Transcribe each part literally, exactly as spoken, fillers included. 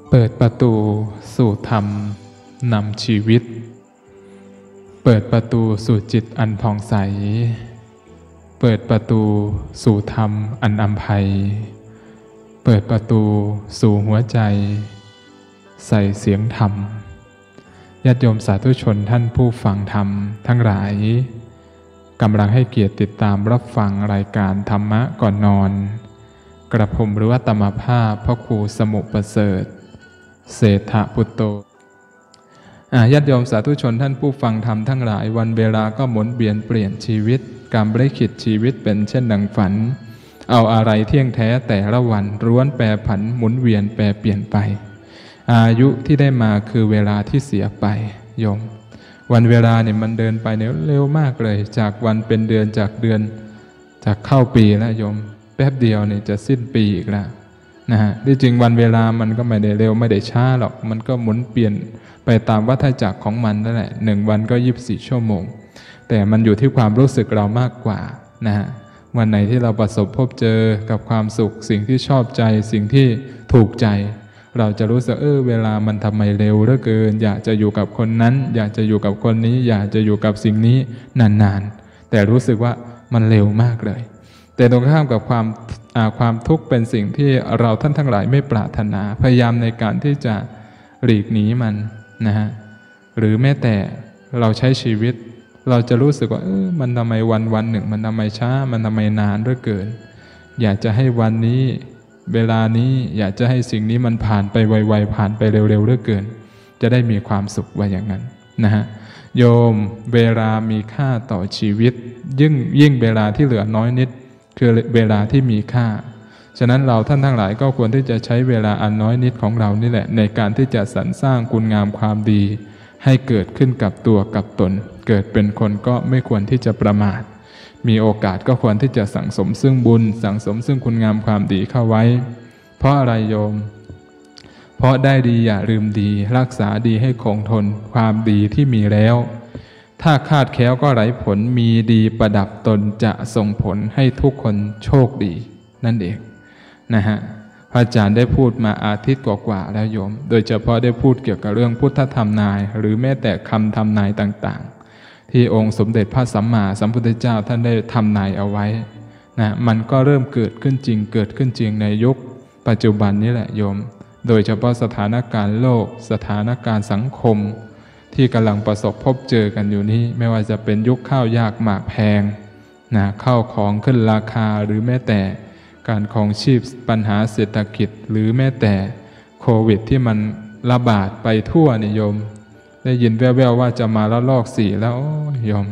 เปิดประตูสู่ธรรมนำชีวิตเปิดประตูสู่จิตอันผ่องใสเปิดประตูสู่ธรรมอันอำไพเปิดประตูสู่หัวใจใส่เสียงธรรมญาติโยมสาธุชนท่านผู้ฟังธรรมทั้งหลายกำลังให้เกียรติติดตามรับฟังรายการธรรมะก่อนนอนกระผมหรือว่าตมภาพพระครูสมุประเสริฐเศรษฐปุตโตญาติโยมสาธุชนท่านผู้ฟังธรรมทั้งหลายวันเวลาก็หมุนเวียนเปลี่ยนชีวิตการบริขิตชีวิตเป็นเช่นดังฝันเอาอะไรเที่ยงแท้แต่ละวันร้วนแปรผันหมุนเวียนแปรเปลี่ยนไปอายุที่ได้มาคือเวลาที่เสียไปโยมวันเวลาเนี่ยมันเดินไปเนี่ยเร็วมากเลยจากวันเป็นเดือนจากเดือนจากเข้าปีแล้วโยมแป๊บเดียวเนี่ยจะสิ้นปีอีกแล้วนะฮะที่จริงวันเวลามันก็ไม่ได้เร็วไม่ได้ช้าหรอกมันก็หมุนเปลี่ยนไปตามวัฏจักรของมันนั่นแหละหนึ่งวันก็ยี่สิบสี่ชั่วโมงแต่มันอยู่ที่ความรู้สึกเรามากกว่านะฮะวันไหนที่เราประสบพบเจอกับความสุขสิ่งที่ชอบใจสิ่งที่ถูกใจเราจะรู้สึกเออเวลามันทำไมเร็วเหลือเกินอยากจะอยู่กับคนนั้นอยากจะอยู่กับคนนี้อยากจะอยู่กับสิ่งนี้นานๆแต่รู้สึกว่ามันเร็วมากเลยแต่ตรงข้ามกับความความทุกข์เป็นสิ่งที่เราท่านทั้งหลายไม่ปรารถนาพยายามในการที่จะหลีกหนีมันนะฮะหรือแม้แต่เราใช้ชีวิตเราจะรู้สึกว่าเออมันทำไมวันวันหนึ่งมันทำไมช้ามันทำไมนานเหลือเกินอยากจะให้วันนี้เวลานี้อยากจะให้สิ่งนี้มันผ่านไปไวๆผ่านไปเร็วๆเหลือเกินจะได้มีความสุขว่าอย่างนั้นนะฮะโยมเวลามีค่าต่อชีวิตยิ่งยิ่งเวลาที่เหลือน้อยนิดคือเวลาที่มีค่าฉะนั้นเราท่านทั้งหลายก็ควรที่จะใช้เวลาอันน้อยนิดของเรานี่แหละในการที่จะสรรสร้างคุณงามความดีให้เกิดขึ้นกับตัวกับตนเกิดเป็นคนก็ไม่ควรที่จะประมาทมีโอกาสก็ควรที่จะสั่งสมซึ่งบุญสั่งสมซึ่งคุณงามความดีเข้าไว้เพราะอะไรโยมเพราะได้ดีอย่าลืมดีรักษาดีให้คงทนความดีที่มีแล้วถ้าคาดแคล้วก็ไร้ผลมีดีประดับตนจะส่งผลให้ทุกคนโชคดีนั่นเองนะฮะพระอาจารย์ได้พูดมาอาทิตย์กว่าๆแล้วโยมโดยเฉพาะได้พูดเกี่ยวกับเรื่องพุทธธรรมนายหรือแม้แต่คำทำนายต่างๆที่องค์สมเด็จพระสัมมาสัมพุทธเจ้าท่านได้ทำนายเอาไว้นะมันก็เริ่มเกิดขึ้นจริงเกิดขึ้นจริงในยุคปัจจุบันนี้แหละโยมโดยเฉพาะสถานการณ์โลกสถานการณ์สังคมที่กำลังประสบพบเจอกันอยู่นี้ไม่ว่าจะเป็นยุคข้าวยากหมากแพงนะข้าวของขึ้นราคาหรือแม้แต่การครองชีพปัญหาเศรษฐกิจหรือแม้แต่โควิดที่มันระบาดไปทั่วนิยมได้ยินแว่วๆว่าจะมาละลอกสี่แล้วโอ้ยม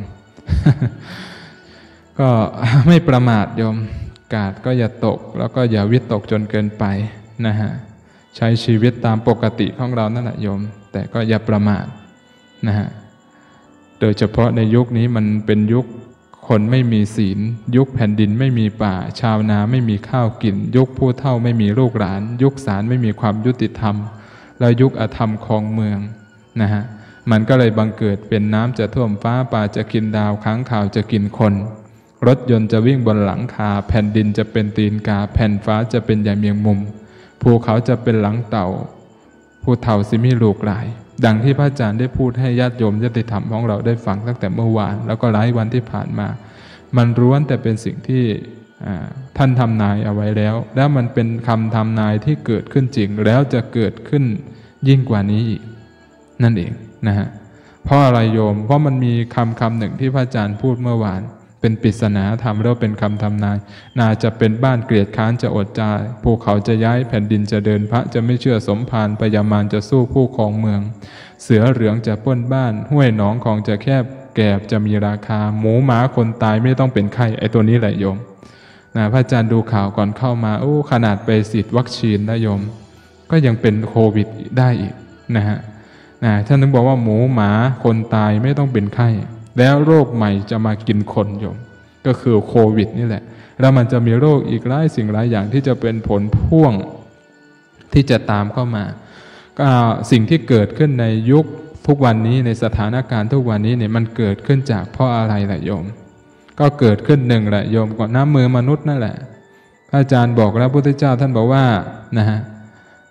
ก็ไม่ประมาทโยมกาดก็อย่าตกแล้วก็อย่าวิตกจนเกินไปนะฮะใช้ชีวิตตามปกติของเรานั่นแหละโยมแต่ก็อย่าประมาทนะฮะโดยเฉพาะในยุคนี้มันเป็นยุคคนไม่มีศีลยุคแผ่นดินไม่มีป่าชาวนาไม่มีข้าวกินยุคผู้เฒ่าไม่มีลูกหลานยุคศาลไม่มีความยุติธรรมแล้วยุคอธรรมครองเมืองนะฮะมันก็เลยบังเกิดเป็นน้ำจะท่วมฟ้าป่าจะกินดาวค้างคาวจะกินคนรถยนต์จะวิ่งบนหลังคาแผ่นดินจะเป็นตีนกาแผ่นฟ้าจะเป็นใหญ่เมียงมุมภูเขาจะเป็นหลังเต่าผู้เฒ่าสิมีลูกหลายดังที่พระอาจารย์ได้พูดให้ญาติโยมญาติธรรมของเราได้ฟังตั้งแต่เมื่อวานแล้วก็หลายวันที่ผ่านมามันล้วนแต่เป็นสิ่งที่ท่านทำนายเอาไว้แล้วแล้วมันเป็นคำทำนายที่เกิดขึ้นจริงแล้วจะเกิดขึ้นยิ่งกว่านี้อีกนั่นเองนะฮะเพราะอะไรโยมเพราะมันมีคำคำหนึ่งที่พระอาจารย์พูดเมื่อวานเป็นปริศนาธรรมแล้วเป็นคำทำนายนาจะเป็นบ้านเกลียดค้านจะอดจายภูเขาจะย้ายแผ่นดินจะเดินพระจะไม่เชื่อสมภารพญามารจะสู้ผู้ครองเมืองเสือเหลืองจะปล้นบ้านห้วยหนองของจะแคบแกบจะมีราคาหมูหมาคนตายไม่ต้องเป็นไข้ไอ้ตัวนี้แหละโยมนะพระอาจารย์ดูข่าวก่อนเข้ามาโอ้ขนาดไปฉีดวัคซีนนะโยมก็ยังเป็นโควิดได้อีกนะฮะนะท่านถึงบอกว่าหมูหมาคนตายไม่ต้องเป็นไข้แล้วโรคใหม่จะมากินคนโยมก็คือโควิดนี่แหละแล้วมันจะมีโรคอีกหลายสิ่งหลายอย่างที่จะเป็นผลพ่วงที่จะตามเข้ามาก็สิ่งที่เกิดขึ้นในยุคทุกวันนี้ในสถานการณ์ทุกวันนี้เนี่ยมันเกิดขึ้นจากเพราะอะไรล่ะโยมก็เกิดขึ้นหนึ่งแหละโยมก่อนน้ำมือมนุษย์นั่นแหละพระอาจารย์บอกแล้วพุทธเจ้าท่านบอกว่านะฮะ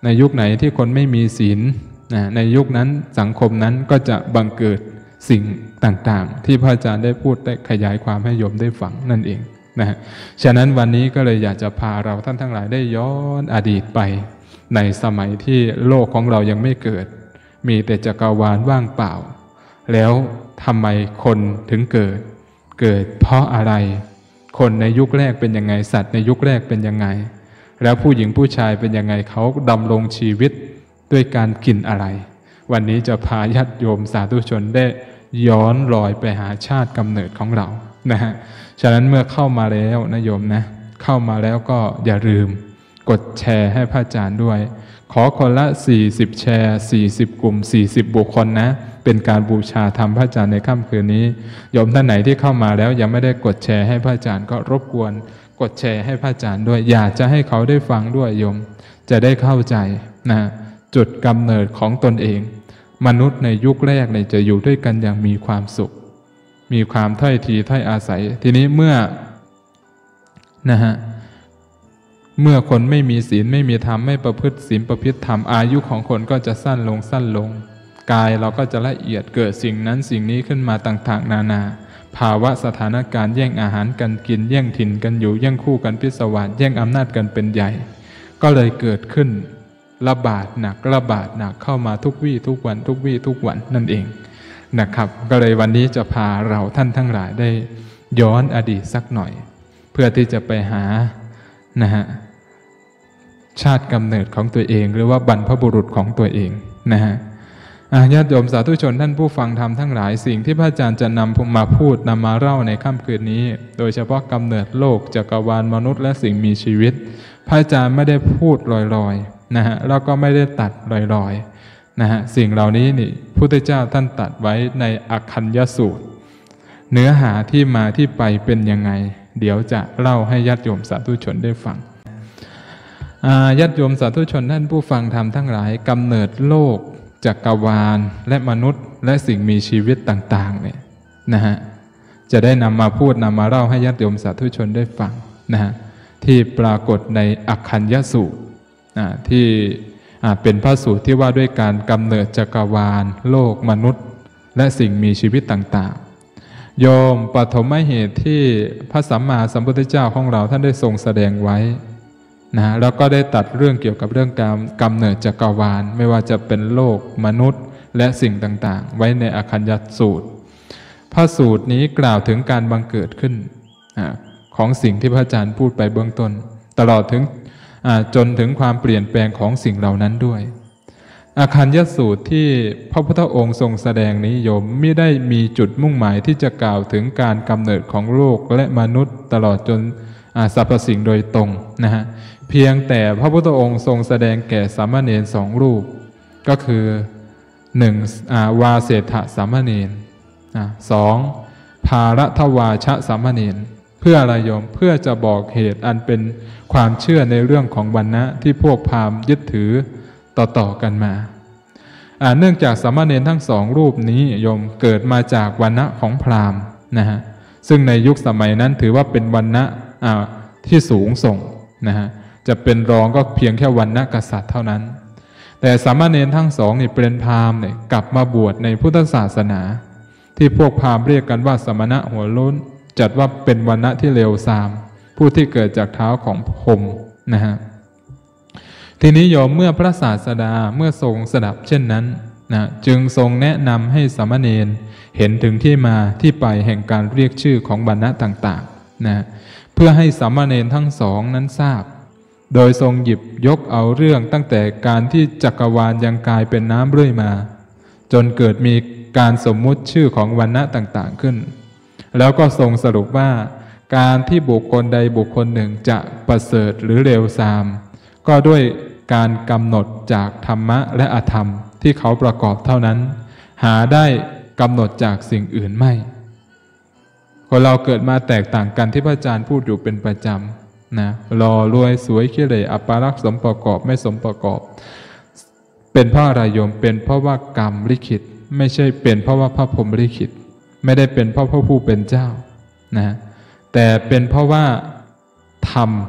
ในยุคไหนที่คนไม่มีศีลนะในยุคนั้นสังคมนั้นก็จะบังเกิดสิ่งต่างๆที่พระอาจารย์ได้พูดได้ขยายความให้โยมได้ฟังนั่นเองนะฮะฉะนั้นวันนี้ก็เลยอยากจะพาเราท่านทั้งหลายได้ย้อนอดีตไปในสมัยที่โลกของเรายังไม่เกิดมีแต่จักรวาลว่างเปล่าแล้วทำไมคนถึงเกิดเกิดเพราะอะไรคนในยุคแรกเป็นยังไงสัตว์ในยุคแรกเป็นยังไงแล้วผู้หญิงผู้ชายเป็นยังไงเขาดำรงชีวิตด้วยการกินอะไรวันนี้จะพาญาติโยมสาธุชนได้ย้อนรอยไปหาชาติกำเนิดของเรานะฮะฉะนั้นเมื่อเข้ามาแล้วนะโยมนะเข้ามาแล้วก็อย่าลืมกดแชร์ให้พระอาจารย์ด้วยขอคนละสี่สิบแชร์สี่สิบกลุ่มสี่สิบบุคคลนะเป็นการบูชาธรรมพระอาจารย์ในค่ำคืนนี้โยมท่านไหนที่เข้ามาแล้วยังไม่ได้กดแชร์ให้พระอาจารย์ก็รบกวนกดแชร์ให้พระอาจารย์ด้วยอยากจะให้เขาได้ฟังด้วยโยมจะได้เข้าใจนะจุดกำเนิดของตนเองมนุษย์ในยุคแรกเนี่ยจะอยู่ด้วยกันอย่างมีความสุขมีความถ้อยทีถ้อยอาศัยทีนี้เมื่อนะฮะเมื่อคนไม่มีศีลไม่มีธรรมไม่ประพฤติศีลประพฤติธรรมอายุของคนก็จะสั้นลงสั้นลงกายเราก็จะละเอียดเกิดสิ่งนั้นสิ่งนี้ขึ้นมาต่างๆนานาภาวะสถานการณ์แย่งอาหารกันกินแย่งถิ่นกันอยู่แย่งคู่กันพิศวาสแย่งอำนาจกันเป็นใหญ่ก็เลยเกิดขึ้นระบาดหนักระบาดหนักเข้ามาทุกวี่ทุกวันทุกวี่ทุกวันนั่นเองนะครับก็เลยวันนี้จะพาเราท่านทั้งหลายได้ย้อนอดีตสักหน่อยเพื่อที่จะไปหานะฮะชาติกำเนิดของตัวเองหรือว่าบรรพบุรุษของตัวเองนะฮะญาติโยมสาธุชนท่านผู้ฟังธรรมทั้งหลายสิ่งที่พระอาจารย์จะนำมาพูดนำมาเล่าในค่ำคืนนี้โดยเฉพาะกำเนิดโลกจักรวาลมนุษย์และสิ่งมีชีวิตพระอาจารย์ไม่ได้พูดลอยๆนะฮะแล้วก็ไม่ได้ตัดลอยๆนะฮะสิ่งเหล่านี้นี่พุทธเจ้าท่านตัดไว้ในอคัญญสูตรเนื้อหาที่มาที่ไปเป็นยังไงเดี๋ยวจะเล่าให้ญาติโยมสาธุชนได้ฟังญาติโยมสาธุชนท่านผู้ฟังธรรมทั้งหลายกำเนิดโลกจักรวาลและมนุษย์และสิ่งมีชีวิตต่างๆเนี่ยนะฮะจะได้นำมาพูดนำมาเล่าให้ญาติโยมสาธุชนได้ฟังนะฮะที่ปรากฏในอคัญญสูตรที่เป็นพระสูตรที่ว่าด้วยการกำเนิดจักรวาลโลกมนุษย์และสิ่งมีชีวิตต่างๆโยมปฐมเหตุที่พระสัมมาสัมพุทธเจ้าของเราท่านได้ทรงแสดงไว้นะแล้วก็ได้ตัดเรื่องเกี่ยวกับเรื่องการกำเนิดจักรวาลไม่ว่าจะเป็นโลกมนุษย์และสิ่งต่างๆไว้ในอคัญญสูตรพระสูตรนี้กล่าวถึงการบังเกิดขึ้นของสิ่งที่พระอาจารย์พูดไปเบื้องต้นตลอดถึงจนถึงความเปลี่ยนแปลงของสิ่งเหล่านั้นด้วยอคัญญสูตรที่พระพุทธองค์ทรงแสดงนี้โยมไม่ได้มีจุดมุ่งหมายที่จะกล่าวถึงการกำเนิดของโลกและมนุษย์ตลอดจนสรรพสิ่งโดยตรงนะฮะเพียงแต่พระพุทธองค์ทรงแสดงแก่สามเณรสองรูปก็คือหนึ่งวาเสถะสามเณรสองภารทวาชะสามเณรเพื่ออะไรโยมเพื่อจะบอกเหตุอันเป็นความเชื่อในเรื่องของวรรณะที่พวกพราหมณ์ยึดถือต่อๆกันมาเนื่องจากสามเณรทั้งสองรูปนี้โยมเกิดมาจากวรรณะของพราหมณ์นะฮะซึ่งในยุคสมัยนั้นถือว่าเป็นวรรณะที่สูงส่งนะฮะจะเป็นรองก็เพียงแค่วรรณะกษัตริย์เท่านั้นแต่สามเณรทั้งสองนี่เป็นพราหมณ์เนี่ยกลับมาบวชในพุทธศาสนาที่พวกพราหมณ์เรียกกันว่าสมณะหัวโล้นจัดว่าเป็นวรรณะที่เลวทรามผู้ที่เกิดจากเท้าของพรหมนะฮะทีนี้โยมเมื่อพระศาสดาเมื่อทรงสดับเช่นนั้นนะจึงทรงแนะนำให้สามเณรเห็นถึงที่มาที่ไปแห่งการเรียกชื่อของวรรณะต่างๆนะเพื่อให้สามเณรทั้งสองนั้นทราบโดยทรงหยิบยกเอาเรื่องตั้งแต่การที่จักรวาลยังกลายเป็นน้ำเรื่อยมาจนเกิดมีการสมมุติชื่อของวรรณะต่างๆขึ้นแล้วก็ทรงสรุปว่าการที่บุคคลใดบุคคลหนึ่งจะประเสริฐหรือเลวทรามก็ด้วยการกำหนดจากธรรมะและอธรรมที่เขาประกอบเท่านั้นหาได้กำหนดจากสิ่งอื่นไม่คนเราเกิดมาแตกต่างกันที่พระอาจารย์พูดอยู่เป็นประจำนะหล่อรวยสวยขี้เหร่อัปลักษณ์สมประกอบไม่สมประกอบเป็นเพราะอะไรโยมเป็นเพราะว่ากรรมลิขิตไม่ใช่เป็นเพราะว่าพระพรหมลิขิตไม่ได้เป็นเพราะพระผู้เป็นเจ้านะแต่เป็นเพราะว่าธรรม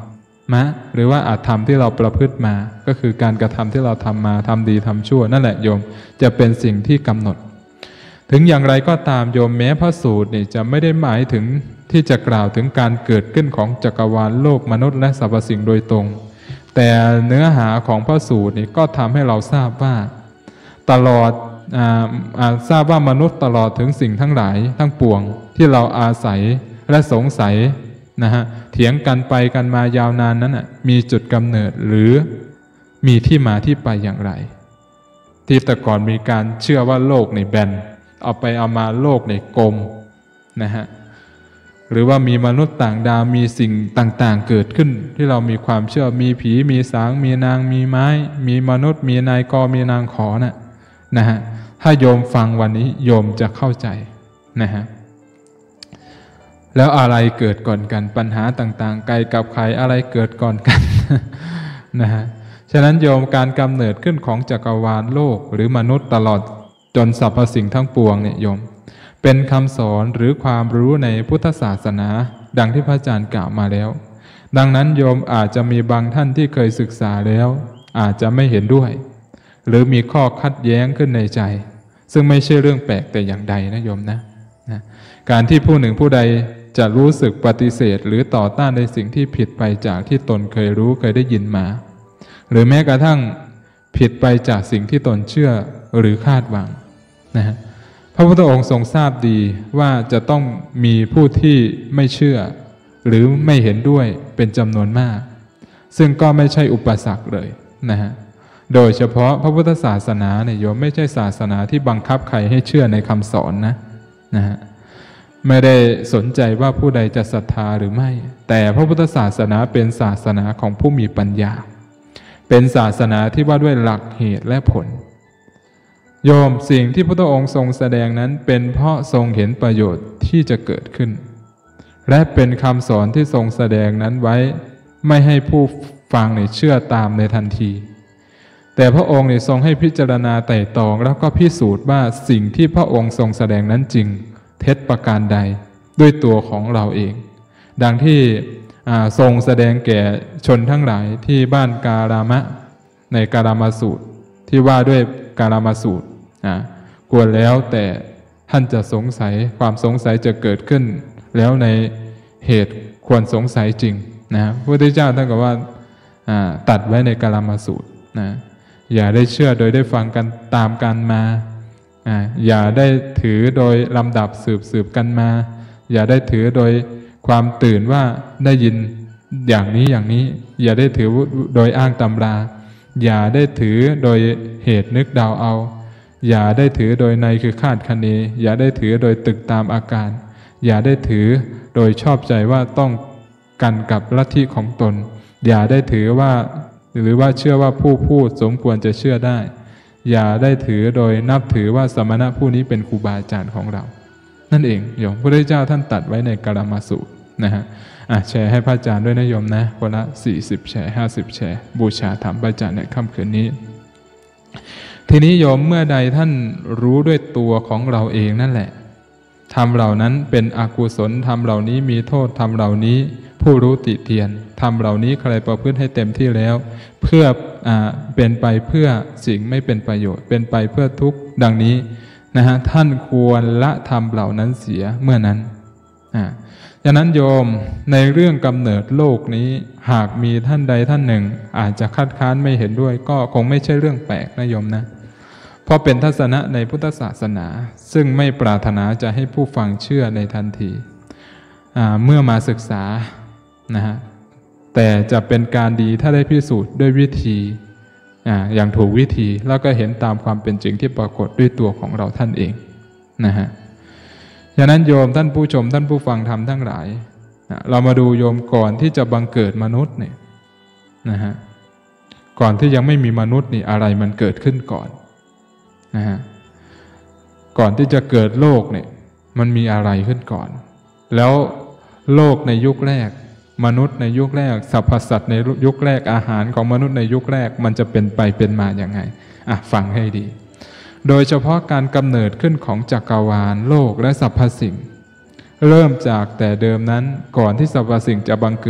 มะหรือว่าอาธรรมที่เราประพฤติมาก็คือการกระทำที่เราทำมาทำดีทำชั่วนั่นแหละโยมจะเป็นสิ่งที่กำหนดถึงอย่างไรก็ตามโยมแม้พระสูตรนี่จะไม่ได้หมายถึงที่จะกล่าวถึงการเกิดขึ้นของจักรวาลโลกมนุษย์และสรรพสิ่งโดยตรงแต่เนื้อหาของพระสูตรนี่ก็ทำให้เราทราบว่าตลอดอ่าอ่าทราบว่ามนุษย์ตลอดถึงสิ่งทั้งหลายทั้งปวงที่เราอาศัยและสงสัยนะฮะเถียงกันไปกันมายาวนานนั้นน่ะมีจุดกำเนิดหรือมีที่มาที่ไปอย่างไรที่แต่ก่อนมีการเชื่อว่าโลกในแบนเอาไปเอามาโลกในกลมนะฮะหรือว่ามีมนุษย์ต่างดาวมีสิ่งต่างๆเกิดขึ้นที่เรามีความเชื่อมีผีมีสางมีนางมีไม้มีมนุษย์มีนายกมีนางขอนะนะฮะถ้าโยมฟังวันนี้โยมจะเข้าใจนะฮะแล้วอะไรเกิดก่อนกันปัญหาต่างๆไกลกับใครอะไรเกิดก่อนกัน นะฮะฉะนั้นโยมการกำเนิดขึ้นของจักรวาลโลกหรือมนุษย์ตลอดจนสรรพสิ่งทั้งปวงเนี่ยโยมเป็นคำสอนหรือความรู้ในพุทธศาสนาดังที่พระอาจารย์กล่าวมาแล้วดังนั้นโยมอาจจะมีบางท่านที่เคยศึกษาแล้วอาจจะไม่เห็นด้วยหรือมีข้อคัดแย้งขึ้นในใจซึ่งไม่ใช่เรื่องแปลกแต่อย่างใดนะโยมนะนะการที่ผู้หนึ่งผู้ใดจะรู้สึกปฏิเสธหรือต่อต้านในสิ่งที่ผิดไปจากที่ตนเคยรู้เคยได้ยินมาหรือแม้กระทั่งผิดไปจากสิ่งที่ตนเชื่อหรือคาดหวังนะฮะพระพุทธองค์ทรงทราบดีว่าจะต้องมีผู้ที่ไม่เชื่อหรือไม่เห็นด้วยเป็นจำนวนมากซึ่งก็ไม่ใช่อุปสรรคเลยนะฮะโดยเฉพาะพระพุทธศาสนาเนี่ยโยมไม่ใช่ศาสนาที่บังคับใครให้เชื่อในคำสอนนะนะฮะไม่ได้สนใจว่าผู้ใดจะศรัทธาหรือไม่แต่พระพุทธศาสนาเป็นศาสนาของผู้มีปัญญาเป็นศาสนาที่ว่าด้วยหลักเหตุและผลโยมสิ่งที่พระพุทธองค์ทรงแสดงนั้นเป็นเพราะทรงเห็นประโยชน์ที่จะเกิดขึ้นและเป็นคำสอนที่ทรงแสดงนั้นไว้ไม่ให้ผู้ฟังเนี่ยเชื่อตามในทันทีแต่พระองค์เนี่ยทรงให้พิจารณาไต่ตองแล้วก็พิสูจน์ว่าสิ่งที่พระองค์ทรงแสดงนั้นจริงเท็จประการใดด้วยตัวของเราเองดังที่ทรงแสดงแก่ชนทั้งหลายที่บ้านการามะในการามสูตรที่ว่าด้วยการามสูตรกวนแล้วแต่ท่านจะสงสัยความสงสัยจะเกิดขึ้นแล้วในเหตุควรสงสัยจริงนะพระพุทธเจ้าท่านก็ว่าตัดไว้ในการามสูตรนะอย่าได้เชื่อโดยได้ฟังกันตามกันมาอย่าได้ถือโดยลำดับสืบสืบกันมาอย่าได้ถือโดยความตื่นว่าได้ยินอย่างนี้อย่างนี้อย่าได้ถือโดยอ้างตำราอย่าได้ถือโดยเหตุนึกเดาเอาอย่าได้ถือโดยในคือคาดคะเนอย่าได้ถือโดยตึกตามอาการอย่าได้ถือโดยชอบใจว่าต้องกันกับลัทธิของตนอย่าได้ถือว่าหรือว่าเชื่อว่าผู้พูดสมควรจะเชื่อได้อย่าได้ถือโดยนับถือว่าสมณะผู้นี้เป็นครูบาอาจารย์ของเรานั่นเองโยมพระพุทธเจ้าท่านตัดไว้ในกาลามสูตรนะฮะอ่ะแชร์ให้พระอาจารย์ด้วยนะโยมนะคนละสี่สิบแชร์ห้าสิบแชร์บูชาธรรมพระอาจารย์ในค่ำคืนนี้ทีนี้โยมเมื่อใดท่านรู้ด้วยตัวของเราเองนั่นแหละธรรมเหล่านั้นเป็นอกุศลธรรมเหล่านี้มีโทษธรรมเหล่านี้ผู้รู้ติเตียนธรรมเหล่านี้ใครประพฤติให้เต็มที่แล้วเพื่ออ่าเป็นไปเพื่อสิ่งไม่เป็นประโยชน์เป็นไปเพื่อทุกข์ดังนี้นะฮะท่านควรละธรรมเหล่านั้นเสียเมื่อนั้นอ่าดังนั้นโยมในเรื่องกำเนิดโลกนี้หากมีท่านใดท่านหนึ่งอาจจะคัดค้านไม่เห็นด้วยก็คงไม่ใช่เรื่องแปลกนะโยมนะเพราะเป็นทัศนะในพุทธศาสนาซึ่งไม่ปรารถนาจะให้ผู้ฟังเชื่อในทันทีเมื่อมาศึกษานะฮะแต่จะเป็นการดีถ้าได้พิสูจน์ด้วยวิธีอย่างถูกวิธีแล้วก็เห็นตามความเป็นจริงที่ปรากฏด้วยตัวของเราท่านเองนะฮะฉะนั้นโยมท่านผู้ชมท่านผู้ฟังธรรมทั้งหลายเรามาดูโยมก่อนที่จะบังเกิดมนุษย์เนี่ยนะฮะก่อนที่ยังไม่มีมนุษย์นี่อะไรมันเกิดขึ้นก่อนนะฮะก่อนที่จะเกิดโลกเนี่ยมันมีอะไรขึ้นก่อนแล้วโลกในยุคแรกมนุษย์ในยุคแรกสรรพสัตว์ในยุคแรกอาหารของมนุษย์ในยุคแรกมันจะเป็นไปเป็นมาอย่างไงอ่ะฟังให้ดีโดยเฉพาะการกำเนิดขึ้นของจักรวาลโลกและสรรพสิ่งเริ่มจากแต่เดิมนั้นก่อนที่สรรพสิ่งจะบังเกิด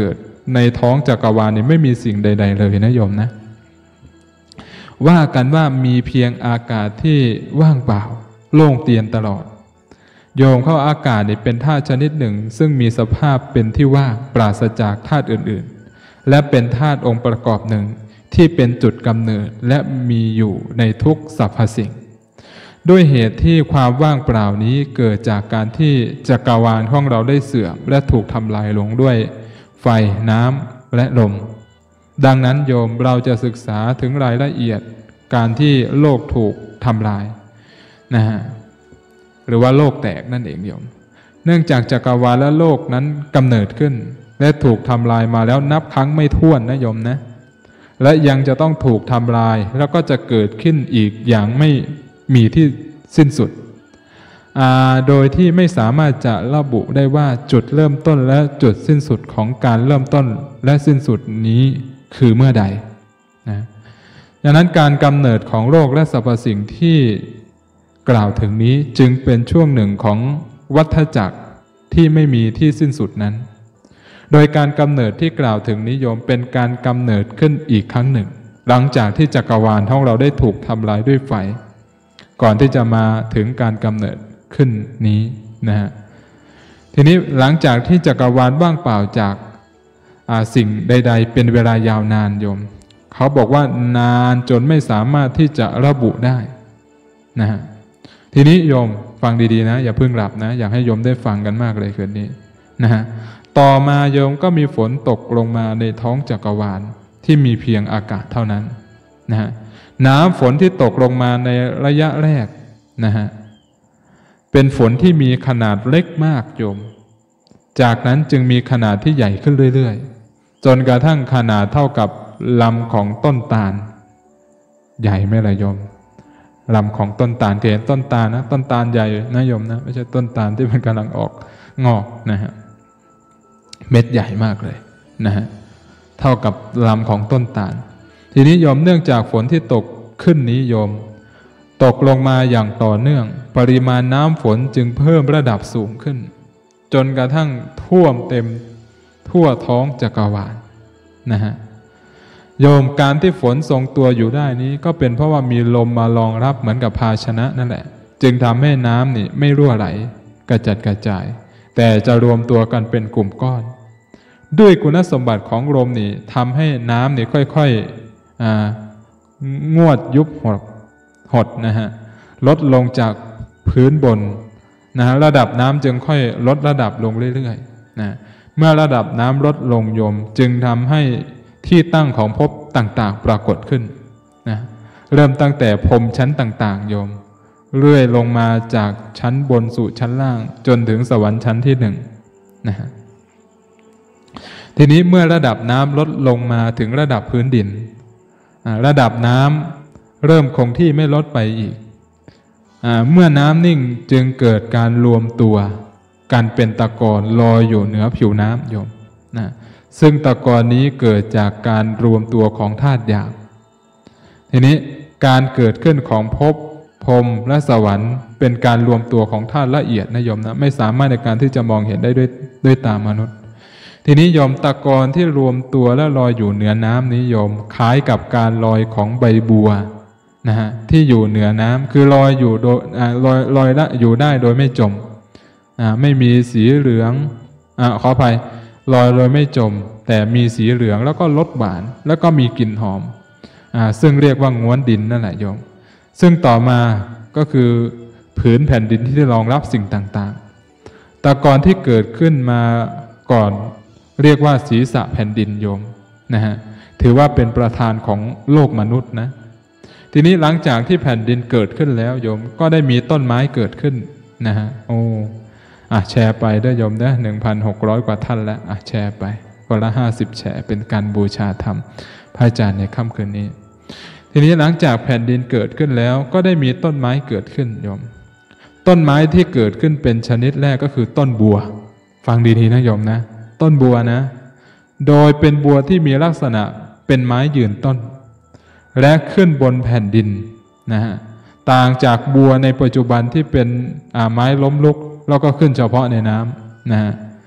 ในท้องจักรวาลนี่ไม่มีสิ่งใดๆเลยนะโยมนะว่ากันว่ามีเพียงอากาศที่ว่างเปล่าโล่งเตียนตลอดโยมเข้าอากาศนี่เป็นธาตุชนิดหนึ่งซึ่งมีสภาพเป็นที่ว่างปราศจากธาตุอื่นๆและเป็นธาตุองค์ประกอบหนึ่งที่เป็นจุดกำเนิดและมีอยู่ในทุกสรรพสิ่งด้วยเหตุที่ความว่างเปล่านี้เกิดจากการที่จักรวาลของเราได้เสื่อมและถูกทำลายลงด้วยไฟน้ำและลมดังนั้นโยมเราจะศึกษาถึงรายละเอียดการที่โลกถูกทำลายนะฮะหรือว่าโลกแตกนั่นเองโยมเนื่องจากจักรวาลและโลกนั้นกำเนิดขึ้นและถูกทำลายมาแล้วนับครั้งไม่ถ้วนนะโยมนะและยังจะต้องถูกทำลายแล้วก็จะเกิดขึ้นอีกอย่างไม่มีที่สิ้นสุดโดยที่ไม่สามารถจะระบุได้ว่าจุดเริ่มต้นและจุดสิ้นสุดของการเริ่มต้นและสิ้นสุดนี้คือเมื่อใดนะดังนั้นการกำเนิดของโลกและสรรพสิ่งที่กล่าวถึงนี้จึงเป็นช่วงหนึ่งของวัฏจักรที่ไม่มีที่สิ้นสุดนั้นโดยการกำเนิดที่กล่าวถึงนิยมเป็นการกำเนิดขึ้นอีกครั้งหนึ่งหลังจากที่จักรวาลของเราได้ถูกทำลายด้วยไฟก่อนที่จะมาถึงการกำเนิดขึ้นนี้นะฮะทีนี้หลังจากที่จักรวาลว่างเปล่าจากสิ่งใดๆเป็นเวลายาวนานโยมเขาบอกว่านานจนไม่สามารถที่จะระบุได้นะฮะทีนี้โยมฟังดีๆนะอย่าเพิ่งหลับนะอยากให้โยมได้ฟังกันมากเลยคืนนี้นะฮะต่อมาโยมก็มีฝนตกลงมาในท้องจักรวาลที่มีเพียงอากาศเท่านั้นนะฮะน้ำฝนที่ตกลงมาในระยะแรกนะฮะเป็นฝนที่มีขนาดเล็กมากโยมจากนั้นจึงมีขนาดที่ใหญ่ขึ้นเรื่อยๆจนกระทั่งขนาดเท่ากับลำของต้นตาลใหญ่ไหมล่ะโยมลำของต้นตาลเห็นต้นตาลนะต้นตาลใหญ่นะโยมนะไม่ใช่ต้นตาลที่มันกำลังออกงอกนะฮะเม็ดใหญ่มากเลยนะฮะเท่ากับลำของต้นตาลทีนี้โยมเนื่องจากฝนที่ตกขึ้นนี้โยมตกลงมาอย่างต่อเนื่องปริมาณน้ำฝนจึงเพิ่มระดับสูงขึ้นจนกระทั่งท่วมเต็มทั่วท้องจักรวาลนะฮะโยมการที่ฝนทรงตัวอยู่ได้นี้ก็เป็นเพราะว่ามีลมมารองรับเหมือนกับภาชนะนั่นแหละจึงทำให้น้ำนี่ไม่รั่วไหลกระจัดกระจายแต่จะรวมตัวกันเป็นกลุ่มก้อนด้วยคุณสมบัติของลมนี่ทำให้น้ำนี่ค่อยๆงวดยุบหดหดนะฮะลดลงจากพื้นบนนะระดับน้ำจึงค่อยลดระดับลงเรื่อยๆนะเมื่อระดับน้ำลดลงโยมจึงทำให้ที่ตั้งของภพต่างๆปรากฏขึ้นนะเริ่มตั้งแต่พรหมชั้นต่างๆโยมเรื่อยลงมาจากชั้นบนสู่ชั้นล่างจนถึงสวรรค์ชั้นที่หนึ่งนะฮะทีนี้เมื่อระดับน้ำลดลงมาถึงระดับพื้นดินระดับน้ำเริ่มคงที่ไม่ลดไปอีกเมื่อน้ำนิ่งจึงเกิดการรวมตัวกันเป็นตะกอนลอยอยู่เหนือผิวน้ำโยมนะซึ่งตะกอนนี้เกิดจากการรวมตัวของธาตุหยาบทีนี้การเกิดขึ้นของภพพรหมและสวรรค์เป็นการรวมตัวของธาตุละเอียดนะโยมนะไม่สามารถในการที่จะมองเห็นได้ด้วยด้วยตามนุษย์ทีนี้โยมตะกอนที่รวมตัวและลอยอยู่เหนือน้ำนี้โยมคล้ายกับการลอยของใบบัวนะฮะที่อยู่เหนือน้ำคือลอยอยู่โดยลอยลอยละอยู่ได้โดยไม่จมไม่มีสีเหลืองอ่าขออภัยลอยโดยไม่จมแต่มีสีเหลืองแล้วก็รสหวานแล้วก็มีกลิ่นหอมอ่าซึ่งเรียกว่าง้วนดินนั่นแหละโยมซึ่งต่อมาก็คือผืนแผ่นดินที่รองรับสิ่งต่างๆตะกอนที่เกิดขึ้นมาก่อนเรียกว่าศีรษะแผ่นดินโยมนะฮะถือว่าเป็นประธานของโลกมนุษย์นะทีนี้หลังจากที่แผ่นดินเกิดขึ้นแล้วโยมก็ได้มีต้นไม้เกิดขึ้นนะฮะโอ้อ่ะแชร์ไปด้วยโยมนะหนึ่งพันหกร้อยกว่าท่านแล้วอ่ะแชร์ไปคนละห้าสิบแชร์เป็นการบูชาธรรมพระอาจารย์ในค่ำคืนนี้ทีนี้หลังจากแผ่นดินเกิดขึ้นแล้วก็ได้มีต้นไม้เกิดขึ้นโยมต้นไม้ที่เกิดขึ้นเป็นชนิดแรกก็คือต้นบัวฟังดีๆนะโยมนะต้นบัวนะโดยเป็นบัวที่มีลักษณะเป็นไม้ยืนต้นและขึ้นบนแผ่นดินนะฮะต่างจากบัวในปัจจุบันที่เป็นไม้ล้มลุกแล้วก็ขึ้นเฉพาะในน้ำนะฮะ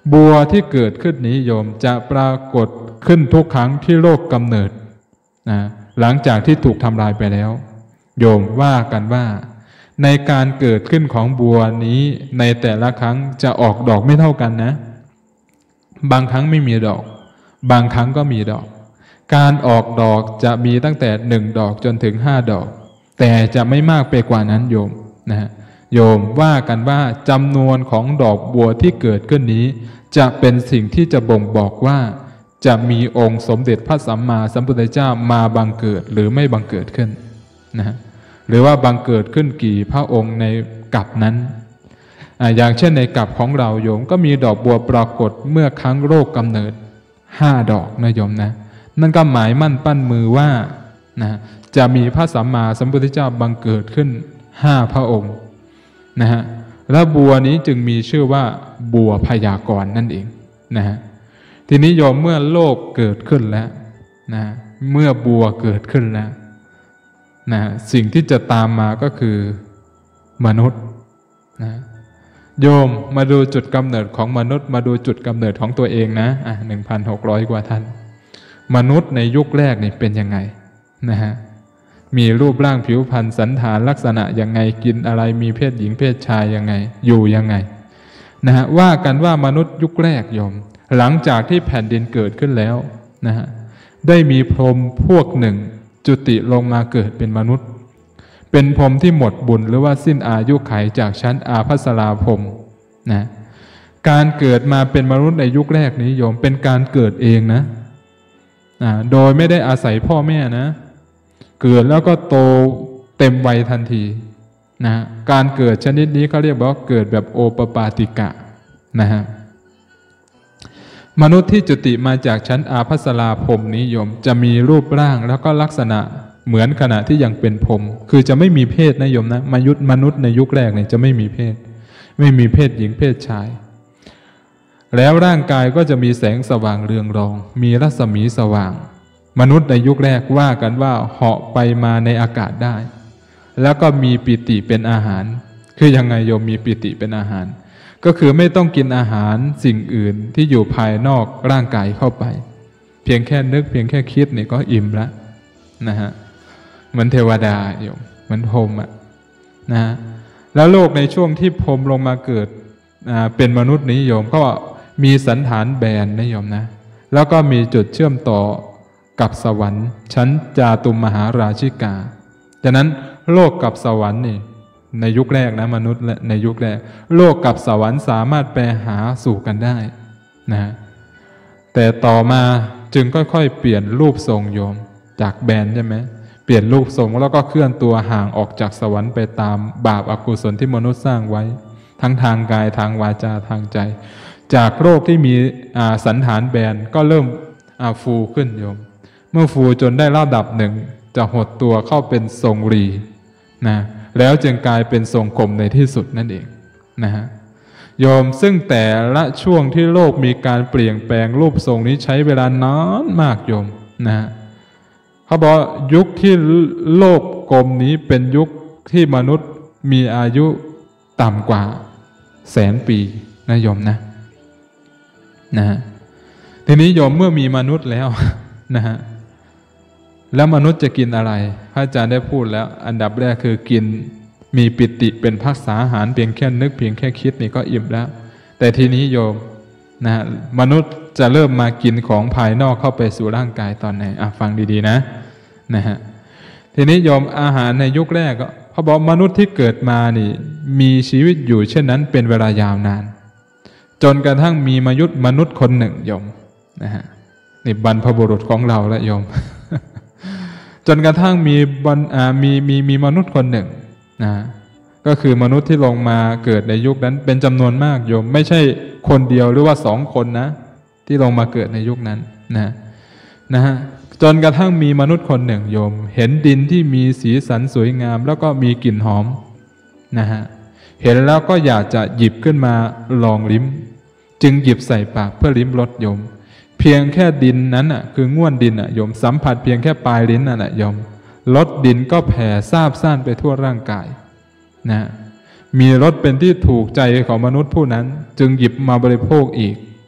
บัวที่เกิดขึ้นนี้โยมจะปรากฏขึ้นทุกครั้งที่โลกกำเนิดนะหลังจากที่ถูกทำลายไปแล้วโยมว่ากันว่าในการเกิดขึ้นของบัวนี้ในแต่ละครั้งจะออกดอกไม่เท่ากันนะบางครั้งไม่มีดอกบางครั้งก็มีดอกการออกดอกจะมีตั้งแต่หนึ่งดอกจนถึงห้าดอกแต่จะไม่มากไปกว่านั้นโยมนะโยมว่ากันว่าจำนวนของดอกบัวที่เกิดขึ้นนี้จะเป็นสิ่งที่จะบ่งบอกว่าจะมีองค์สมเด็จพระสัมมาสัมพุทธเจ้ามาบังเกิดหรือไม่บังเกิดขึ้นนะหรือว่าบังเกิดขึ้นกี่พระองค์ในกัปนั้นอ่าอย่างเช่นในกัปของเราโยมก็มีดอกบัวปรากฏเมื่อครั้งโลกกำเนิดห้าดอกนะโยมนะนั่นก็หมายมั่นปั้นมือว่านะจะมีพระสัมมาสัมพุทธเจ้าบังเกิดขึ้นห้าพระองค์นะฮะและบัวนี้จึงมีชื่อว่าบัวพยากรณ์นั่นเองนะฮะทีนี้โยมเมื่อโลกเกิดขึ้นแล้วนะเมื่อบัวเกิดขึ้นแล้วนะสิ่งที่จะตามมาก็คือมนุษย์นะโยมมาดูจุดกำเนิดของมนุษย์มาดูจุดกำเนิดของตัวเองนะอ่ะหนึ่งพันหกร้อยกว่าท่านมนุษย์ในยุคแรกนี่เป็นยังไงนะฮะมีรูปร่างผิวพรรณสันฐานลักษณะยังไงกินอะไรมีเพศหญิงเพศชายยังไงอยู่ยังไงนะฮะว่ากันว่ามนุษย์ยุคแรกโยมหลังจากที่แผ่นดินเกิดขึ้นแล้วนะฮะได้มีพรหมพวกหนึ่งจุติลงมาเกิดเป็นมนุษย์เป็นพรหมที่หมดบุญหรือว่าสิ้นอายุขัยจากชั้นอาภัสราพรหมนะการเกิดมาเป็นมนุษย์ในยุคแรกนี้โยมเป็นการเกิดเองนะโดยไม่ได้อาศัยพ่อแม่นะเกิดแล้วก็โตเต็มวัยทันทีนะการเกิดชนิดนี้เขาเรียกว่าเกิดแบบโอปปาติกะนะฮะมนุษย์ที่จุติมาจากชั้นอาภัสราพรหมนี้โยมจะมีรูปร่างแล้วก็ลักษณะเหมือนขณะที่ยังเป็นพรหมคือจะไม่มีเพศนะโยมนะมนุษย์มนุษย์ในยุคแรกเนี่ยจะไม่มีเพศไม่มีเพศหญิงเพศชายแล้วร่างกายก็จะมีแสงสว่างเรืองรองมีรัศมีสว่างมนุษย์ในยุคแรกว่ากันว่าเหาะไปมาในอากาศได้แล้วก็มีปิติเป็นอาหารคือยังไงโยมมีปิติเป็นอาหารก็คือไม่ต้องกินอาหารสิ่งอื่นที่อยู่ภายนอกร่างกายเข้าไปเพียงแค่นึกเพียงแค่คิดนี่ก็อิ่มแล้วนะฮะเหมือนเทวดาโยมเหมือนพรหมอ่ะนะฮะแล้วโลกในช่วงที่พรหมลงมาเกิดอ่าเป็นมนุษย์นี้โยมก็มีสันฐานแบนนะโยมนะแล้วก็มีจุดเชื่อมต่อกับสวรรค์ชั้นจาตุมมหาราชิกาดังนั้นโลกกับสวรรค์นี่ในยุคแรกนะมนุษย์และในยุคแรกโลกกับสวรรค์สามารถไปหาสู่กันได้นะแต่ต่อมาจึงค่อยๆเปลี่ยนรูปทรงโยมจากแบนใช่ไหมเปลี่ยนรูปทรงแล้วก็เคลื่อนตัวห่างออกจากสวรรค์ไปตามบาปอกุศลที่มนุษย์สร้างไว้ทั้งทางกายทางวาจาทางใจจากโลกที่มีสันฐานแบนก็เริ่มฟูขึ้นโยมเมื่อฟูจนได้ระดับหนึ่งจะหดตัวเข้าเป็นทรงรีนะแล้วจึงกลายเป็นทรงกลมในที่สุดนั่นเองนะฮะโยมซึ่งแต่ละช่วงที่โลกมีการเปลี่ยนแปลงรูปทรงนี้ใช้เวลานานมากโยมนะฮะเขาบอกยุคที่โลกกลมนี้เป็นยุคที่มนุษย์มีอายุต่ำกว่าแสนปีนะโยมนะนะฮะทีนี้โยมเมื่อมีมนุษย์แล้วนะฮะแล้วมนุษย์จะกินอะไรพระอาจารย์ได้พูดแล้วอันดับแรกคือกินมีปิติเป็นภักษาหารเพียงแค่นึกเพียงแค่คิดนี่ก็อิ่มแล้วแต่ทีนี้โยมนะฮะมนุษย์จะเริ่มมากินของภายนอกเข้าไปสู่ร่างกายตอนไหนอ่ะฟังดีๆนะนะฮะทีนี้โยมอาหารในยุคแรกก็เขาบอกมนุษย์ที่เกิดมานี่มีชีวิตอยู่เช่นนั้นเป็นเวลายาวนานจนกระทั่งมีมนุษย์มนุษย์คนหนึ่งโยมนะฮะนี่บรรพบุรุษของเราและโยม จนกระทั่งมีบรอ่ามีมีมีมนุษย์คนหนึ่งนะก็คือมนุษย์ที่ลงมาเกิดในยุคนั้นเป็นจำนวนมากโยมไม่ใช่คนเดียวหรือว่าสองคนนะที่ลงมาเกิดในยุคนั้นนะนะฮะจนกระทั่งมีมนุษย์คนหนึ่งโยมเห็นดินที่มีสีสันสวยงามแล้วก็มีกลิ่นหอมนะฮะเห็นแล้วก็อยากจะหยิบขึ้นมาลองลิ้มจึงหยิบใส่ปากเพื่อลิ้มรสโยมเพียงแค่ดินนั้นอ่ะคือง่วนดินอ่ะโยมสัมผัสเพียงแค่ปลายลิ้นนั่นแหละโยมรสดินก็แผ่ซาบซ่านไปทั่วร่างกายนะมีรสเป็นที่ถูกใจของมนุษย์ผู้นั้นจึงหยิบมาบริโภคอีก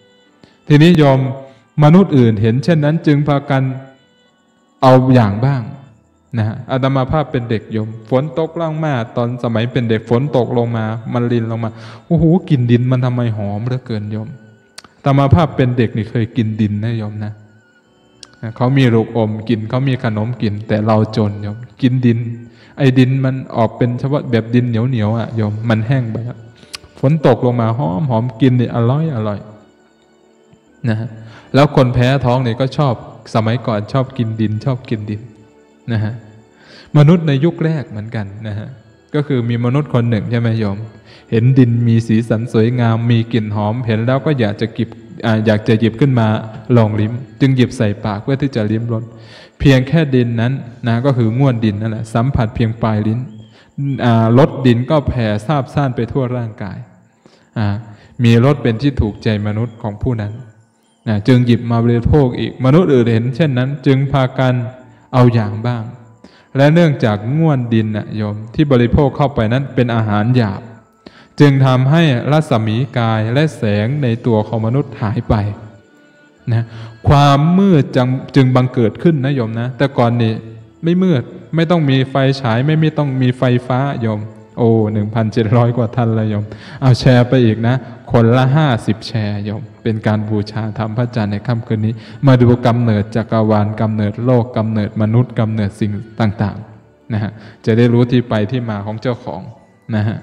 ทีนี้โยมมนุษย์อื่นเห็นเช่นนั้นจึงพากันเอาอย่างบ้างนะฮะอาตมาภาพเป็นเด็กโยมฝนตกล่างมาตอนสมัยเป็นเด็กฝนตกลงมามันรินลงมาโอ้โหกลิ่นดินมันทำไมหอมเหลือเกินโยมอาตมาภาพเป็นเด็กนี่เคยกินดินนะโยมนะเขามีลูกอมกินเขามีขนมกินแต่เราจนโยมกินดินไอ้ดินมันออกเป็นเฉพาะแบบดินเหนียวเหนียวอ่ะโยมมันแห้งไปแล้วฝนตกลงมาหอมหอมกินนี่อร่อยอร่อยนะฮะแล้วคนแพ้ท้องเนี่ยก็ชอบสมัยก่อนชอบกินดินชอบกินดินนะฮะมนุษย์ในยุคแรกเหมือนกันนะฮะก็คือมีมนุษย์คนหนึ่งใช่ไหมโยมเห็นดินมีสีสันสวยงามมีกลิ่นหอมเห็นแล้วก็อยากจะกิบอ่าอยากจะหยิบขึ้นมาลองลิ้มจึงหยิบใส่ปากเพื่อที่จะลิ้มรสเพียงแค่ดินนั้นนะก็คือง่วนดินนั่นแหละสัมผัสเพียงปลายลิ้นรสดินก็แผ่ซาบซ่านไปทั่วร่างกายมีรสเป็นที่ถูกใจมนุษย์ของผู้นั้นนะจึงหยิบมาบริโภคอีกมนุษย์อื่นเห็นเช่นนั้นจึงพากันเอาอย่างบ้างและเนื่องจากง่วนดินนะโยมที่บริโภคเข้าไปนั้นเป็นอาหารหยาบจึงทำให้รัศมีกายและแสงในตัวของมนุษย์หายไปนะความมืดจึงจึงบังเกิดขึ้นนะโยมนะแต่ก่อนนี่ไม่มืดไม่ต้องมีไฟฉายไม่ไม่ต้องมีไฟฟ้าโยมโอ้หนึ่งพันเจ็ดร้อยกว่าท่านเลยโยมเอาแชร์ไปอีกนะคนละห้าสิบแชร์โยมเป็นการบูชาธรรมพระจันทร์ในค่ำคืนนี้มาดูกำเนิดจักรวาลกำเนิดโลกกำเนิดมนุษย์กำเนิดสิ่งต่างๆนะฮะจะได้รู้ที่ไปที่มาของเจ้าของนะฮะ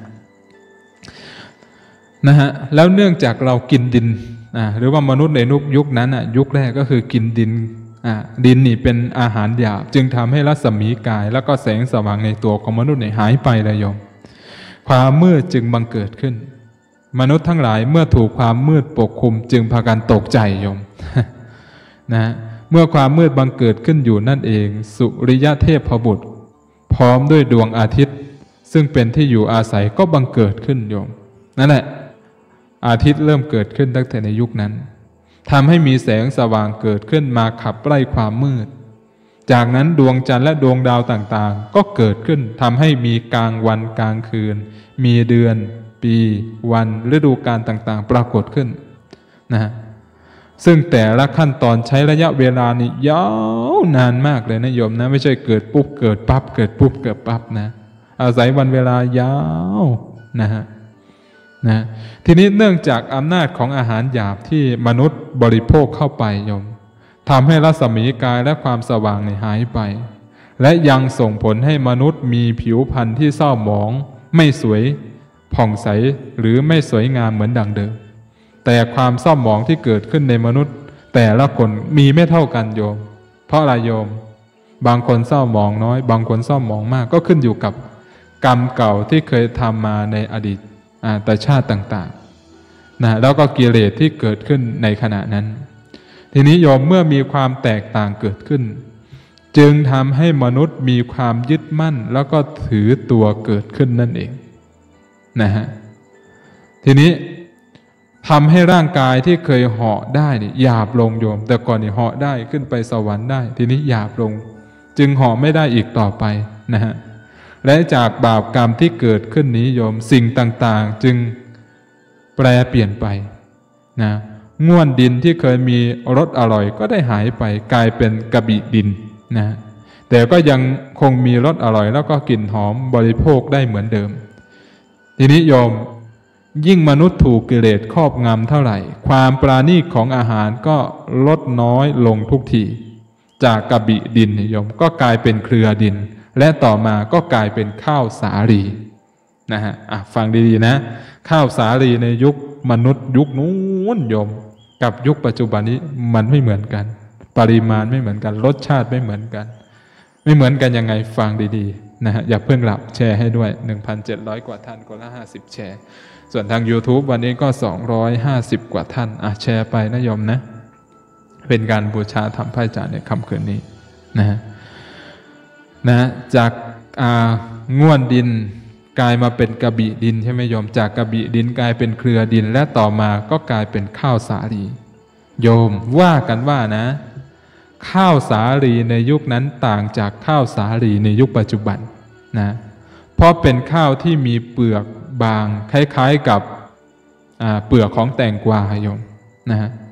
นะฮะแล้วเนื่องจากเรากินดินอ่าหรือว่ามนุษย์ในยุคนั้นอ่ะยุคแรกก็คือกินดินอ่าดินนี่เป็นอาหารหยาบจึงทำให้รัศมีกายแล้วก็แสงสว่างในตัวของมนุษย์เนี่ยหายไปเลยโยมความมืดจึงบังเกิดขึ้นมนุษย์ทั้งหลายเมื่อถูกความมืดปกคลุมจึงพากันตกใจโยม นะเมื่อความมืดบังเกิดขึ้นอยู่นั่นเองสุริยเทพบุตรพร้อมด้วยดวงอาทิตย์ซึ่งเป็นที่อยู่อาศัยก็บังเกิดขึ้นโยมนั่นแหละอาทิตย์เริ่มเกิดขึ้นตั้งแต่ในยุคนั้นทำให้มีแสงสว่างเกิดขึ้นมาขับไล่ความมืดจากนั้นดวงจันทร์และดวงดาวต่างๆก็เกิดขึ้นทำให้มีกลางวันกลางคืนมีเดือนปีวันฤดูกาลต่างๆปรากฏขึ้นนะฮะซึ่งแต่ละขั้นตอนใช้ระยะเวลานี่ยาวนานมากเลยนะโยมนะไม่ใช่เกิดปุ๊บเกิดปั๊บเกิดปุ๊บเกิดปั๊บนะอาศัยวันเวลายาวนะฮะนะทีนี้เนื่องจากอำนาจของอาหารหยาบที่มนุษย์บริโภคเข้าไปโยมทำให้รัศมีกายและความสว่างในหายไปและยังส่งผลให้มนุษย์มีผิวพรรณที่เศร้าหมองไม่สวยผ่องใสหรือไม่สวยงามเหมือนดังเดิมแต่ความเศร้าหมองที่เกิดขึ้นในมนุษย์แต่ละคนมีไม่เท่ากันโยมเพราะอะไรโยมบางคนเศร้าหมองน้อยบางคนเศร้าหมองมากก็ขึ้นอยู่กับกรรมเก่าที่เคยทำมาในอดีตแต่ชาติต่างๆนะแล้วก็กิเลสที่เกิดขึ้นในขณะนั้นทีนี้โยมเมื่อมีความแตกต่างเกิดขึ้นจึงทำให้มนุษย์มีความยึดมั่นแล้วก็ถือตัวเกิดขึ้นนั่นเองนะฮะทีนี้ทำให้ร่างกายที่เคยเหาะได้นี่หยาบลงโยมแต่ก่อนนี่เหาะได้ขึ้นไปสวรรค์ได้ทีนี้หยาบลงจึงเหาะไม่ได้อีกต่อไปนะฮะและจากบาปกรรมที่เกิดขึ้นนี้โยมสิ่งต่างๆจึงแปรเปลี่ยนไปนะง่วนดินที่เคยมีรสอร่อยก็ได้หายไปกลายเป็นกระบี่ดินนะแต่ก็ยังคงมีรสอร่อยแล้วก็กลิ่นหอมบริโภคได้เหมือนเดิมทีนี้โยมยิ่งมนุษย์ถูกกิเลสครอบงำเท่าไหร่ความปราณีตของอาหารก็ลดน้อยลงทุกทีจากกระบี่ดินโยมก็กลายเป็นเครือดินและต่อมาก็กลายเป็นข้าวสาลีนะฮะอ่ะฟังดีๆนะข้าวสาลีในยุคมนุษย์ยุคนู้นโยมกับยุคปัจจุบันนี้มันไม่เหมือนกันปริมาณไม่เหมือนกันรสชาติไม่เหมือนกันไม่เหมือนกันยังไงฟังดีๆนะฮะอย่าเพิ่งหลับแชร์ให้ด้วย หนึ่งพันเจ็ดร้อย กว่าท่านคนละห้าสิบแชร์ส่วนทาง YouTube วันนี้ก็สองร้อยห้าสิบกว่าท่านอ่ะแชร์ไปนะโยมนะเป็นการบูชาธรรมพระอาจารย์ในค่ำคืนนี้นะฮะนะจากง่วนดินกลายมาเป็นกระบี่ดินใช่ไหมโยมจากกระบี่ดินกลายเป็นเครือดินและต่อมาก็กลายเป็นข้าวสาลีโยมว่ากันว่านะข้าวสาลีในยุคนั้นต่างจากข้าวสาลีในยุคปัจจุบันนะเพราะเป็นข้าวที่มีเปลือกบางคล้ายๆกับเปลือกของแตงกวาโยมนะฮะ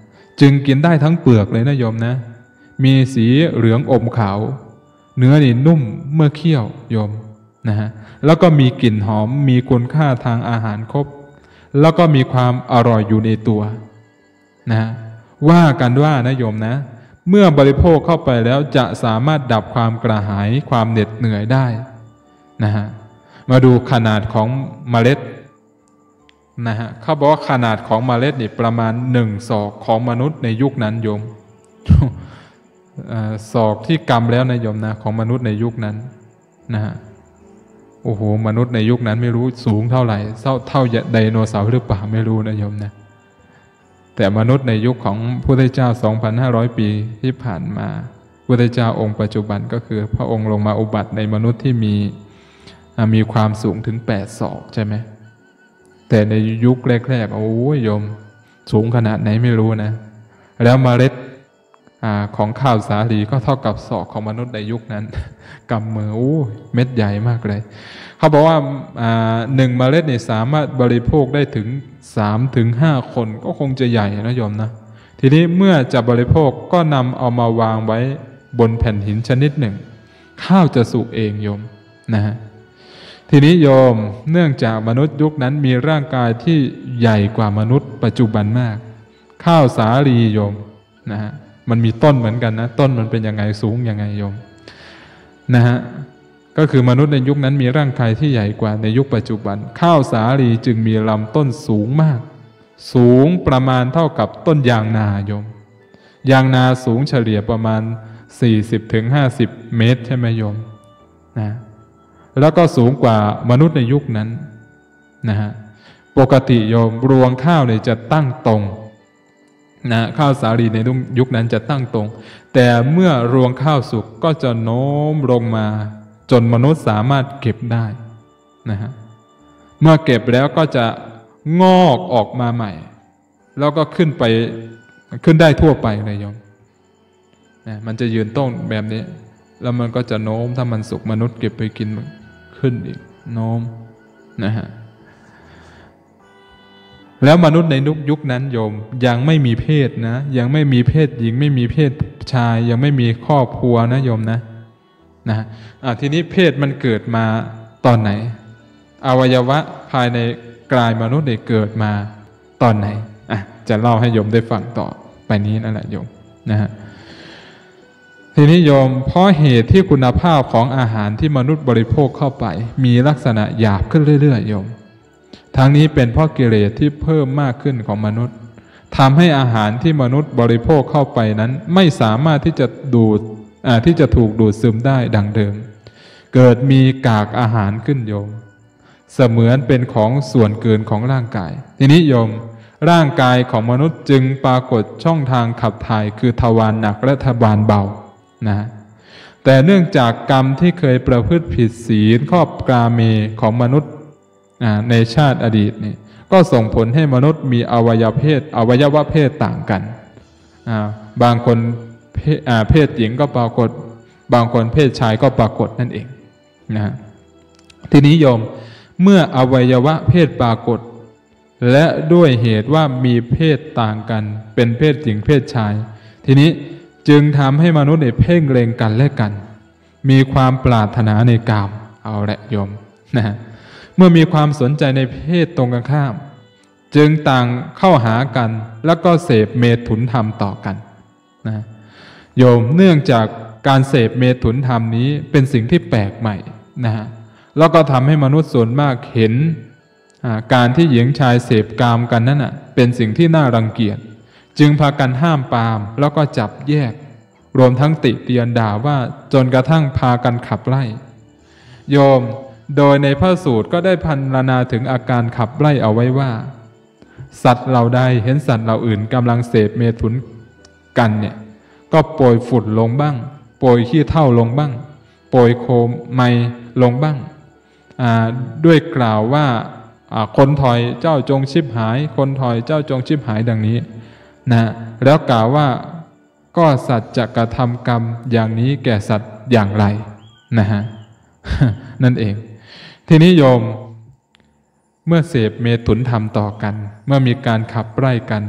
จึงกินได้ทั้งเปลือกเลยนะโยมนะมีสีเหลืองอมขาวเนื้อนี่นุ่มเมื่อเคี่ยวโยมนะฮะแล้วก็มีกลิ่นหอมมีคุณค่าทางอาหารครบแล้วก็มีความอร่อยอยู่ในตัวนะฮะว่ากันว่านะโยมนะเมื่อบริโภคเข้าไปแล้วจะสามารถดับความกระหายความเหน็ดเหนื่อยได้นะฮะมาดูขนาดของเมล็ดนะฮะเขาบอกว่าขนาดของเมล็ดนี่ประมาณหนึ่งศอกของมนุษย์ในยุคนั้นโยม ศอกที่กำแล้วนะโยมนะของมนุษย์ในยุคนั้นนะฮะโอ้โหมนุษย์ในยุคนั้นไม่รู้สูงเท่าไหร่เท่าเท่าไดโนเสาร์หรือเปล่าไม่รู้นะโยมนะแต่มนุษย์ในยุคของพระพุทธเจ้า สองพันห้าร้อย ปีที่ผ่านมาพระพุทธเจ้าองค์ปัจจุบันก็คือพระองค์ลงมาอุบัติในมนุษย์ที่มีมีความสูงถึงแปดศอกใช่ไหมแต่ในยุคแรกๆโอ้ยโยมสูงขนาดไหนไม่รู้นะแล้วเมล็ดของข้าวสาลีก็เท่ากับศอกของมนุษย์ในยุคนั้นกำมือโอ้เม็ดใหญ่มากเลยเขาบอกว่าหนึ่งเมล็ดเนี่ยสามารถบริโภคได้ถึงสามถึงห้าคนก็คงจะใหญ่นะโยมนะทีนี้เมื่อจะบริโภคก็นำเอามาวางไว้บนแผ่นหินชนิดหนึ่งข้าวจะสุกเองโยมนะฮะทีนี้โยมเนื่องจากมนุษย์ยุคนั้นมีร่างกายที่ใหญ่กว่ามนุษย์ปัจจุบันมากข้าวสาลีโยมนะฮะมันมีต้นเหมือนกันนะต้นมันเป็นยังไงสูงยังไงโยมนะฮะก็คือมนุษย์ในยุคนั้นมีร่างกายที่ใหญ่กว่าในยุคปัจจุบันข้าวสาลีจึงมีลำต้นสูงมากสูงประมาณเท่ากับต้นยางนาโยมยางนาสูงเฉลี่ยประมาณ สี่สิบถึงห้าสิบ เมตรใช่ไหมโยมนะแล้วก็สูงกว่ามนุษย์ในยุคนั้นนะฮะปกติโยมรวงข้าวเนี่ยจะตั้งตรงนะข้าวสาลีในยุคนั้นจะตั้งตรงแต่เมื่อรวงข้าวสุกก็จะโน้มลงมาจนมนุษย์สามารถเก็บได้นะฮะเมื่อเก็บแล้วก็จะงอกออกมาใหม่แล้วก็ขึ้นไปขึ้นได้ทั่วไปเลยโยมนะมันจะยืนต้นแบบนี้แล้วมันก็จะโน้มถ้ามันสุกมนุษย์เก็บไปกินขึ้นอีกโน้มนะฮะแล้วมนุษย์ในยุคนั้นโยมยังไม่มีเพศนะยังไม่มีเพศหญิงไม่มีเพศชายยังไม่มีครอบครัวนะโยมนะนะอ่ะทีนี้เพศมันเกิดมาตอนไหนอวัยวะภายในกายมนุษย์ได้เกิดมาตอนไหนอ่ะจะเล่าให้โยมได้ฟังต่อไปนี้นั่นแหละโยมนะฮะทีนี้โยมเพราะเหตุที่คุณภาพของอาหารที่มนุษย์บริโภคเข้าไปมีลักษณะหยาบขึ้นเรื่อยๆโยมทั้งนี้เป็นเพราะกิเลสที่เพิ่มมากขึ้นของมนุษย์ทำให้อาหารที่มนุษย์บริโภคเข้าไปนั้นไม่สามารถที่จะดูดที่จะถูกดูดซึมได้ดังเดิมเกิดมีกากอาหารขึ้นโยมเสมือนเป็นของส่วนเกินของร่างกายทีนี้โยมร่างกายของมนุษย์จึงปรากฏช่องทางขับถ่ายคือทวารหนักและทวารเบานะแต่เนื่องจากกรรมที่เคยประพฤติผิดศีลครอบกาเมของมนุษย์ในชาติอดีตนี่ก็ส่งผลให้มนุษย์มีอวัยวะเพศอวัยวะเพศต่างกันบางคนเพศ, เพศหญิงก็ปรากฏบางคนเพศชายก็ปรากฏนั่นเองนะทีนี้โยมเมื่ออวัยวะเพศปรากฏและด้วยเหตุว่ามีเพศต่างกันเป็นเพศหญิงเพศชายทีนี้จึงทำให้มนุษย์เพ่งเล็งกันและกันมีความปรารถนาในกามเอาละโยมนะเมื่อมีความสนใจในเพศตรงกันข้ามจึงต่างเข้าหากันแล้วก็เสพเมถุนธรรมต่อกันนะโยมเนื่องจากการเสพเมถุนธรรมนี้เป็นสิ่งที่แปลกใหม่นะฮะแล้วก็ทำให้มนุษย์ส่วนมากเห็นการที่หญิงชายเสพกามกันนั้นน่ะเป็นสิ่งที่น่ารังเกียจจึงพากันห้ามปรามแล้วก็จับแยกรวมทั้งติเตียนด่าว่าจนกระทั่งพากันขับไล่โยมโดยในพระสูตรก็ได้พรรณนาถึงอาการขับไล่เอาไว้ว่าสัตว์เหล่าใดเห็นสัตว์เหล่าอื่นกำลังเสพเมถุนกันเนี่ยก็โปรยฝุ่นลงบ้างโปรยขี้เถ้าลงบ้างโปรยโคมไมลงบ้างด้วยกล่าวว่าคนถอยเจ้าจงชิบหายคนถอยเจ้าจงชิบหายดังนี้นะแล้วกล่าวว่าก็สัตว์จะกระทำกรรมอย่างนี้แก่สัตว์อย่างไรนะฮะ นั่นเองทีนี้โยมเมื่อเสพเมถุนธรรมต่อกันเมื่อมีการขับไล่กัน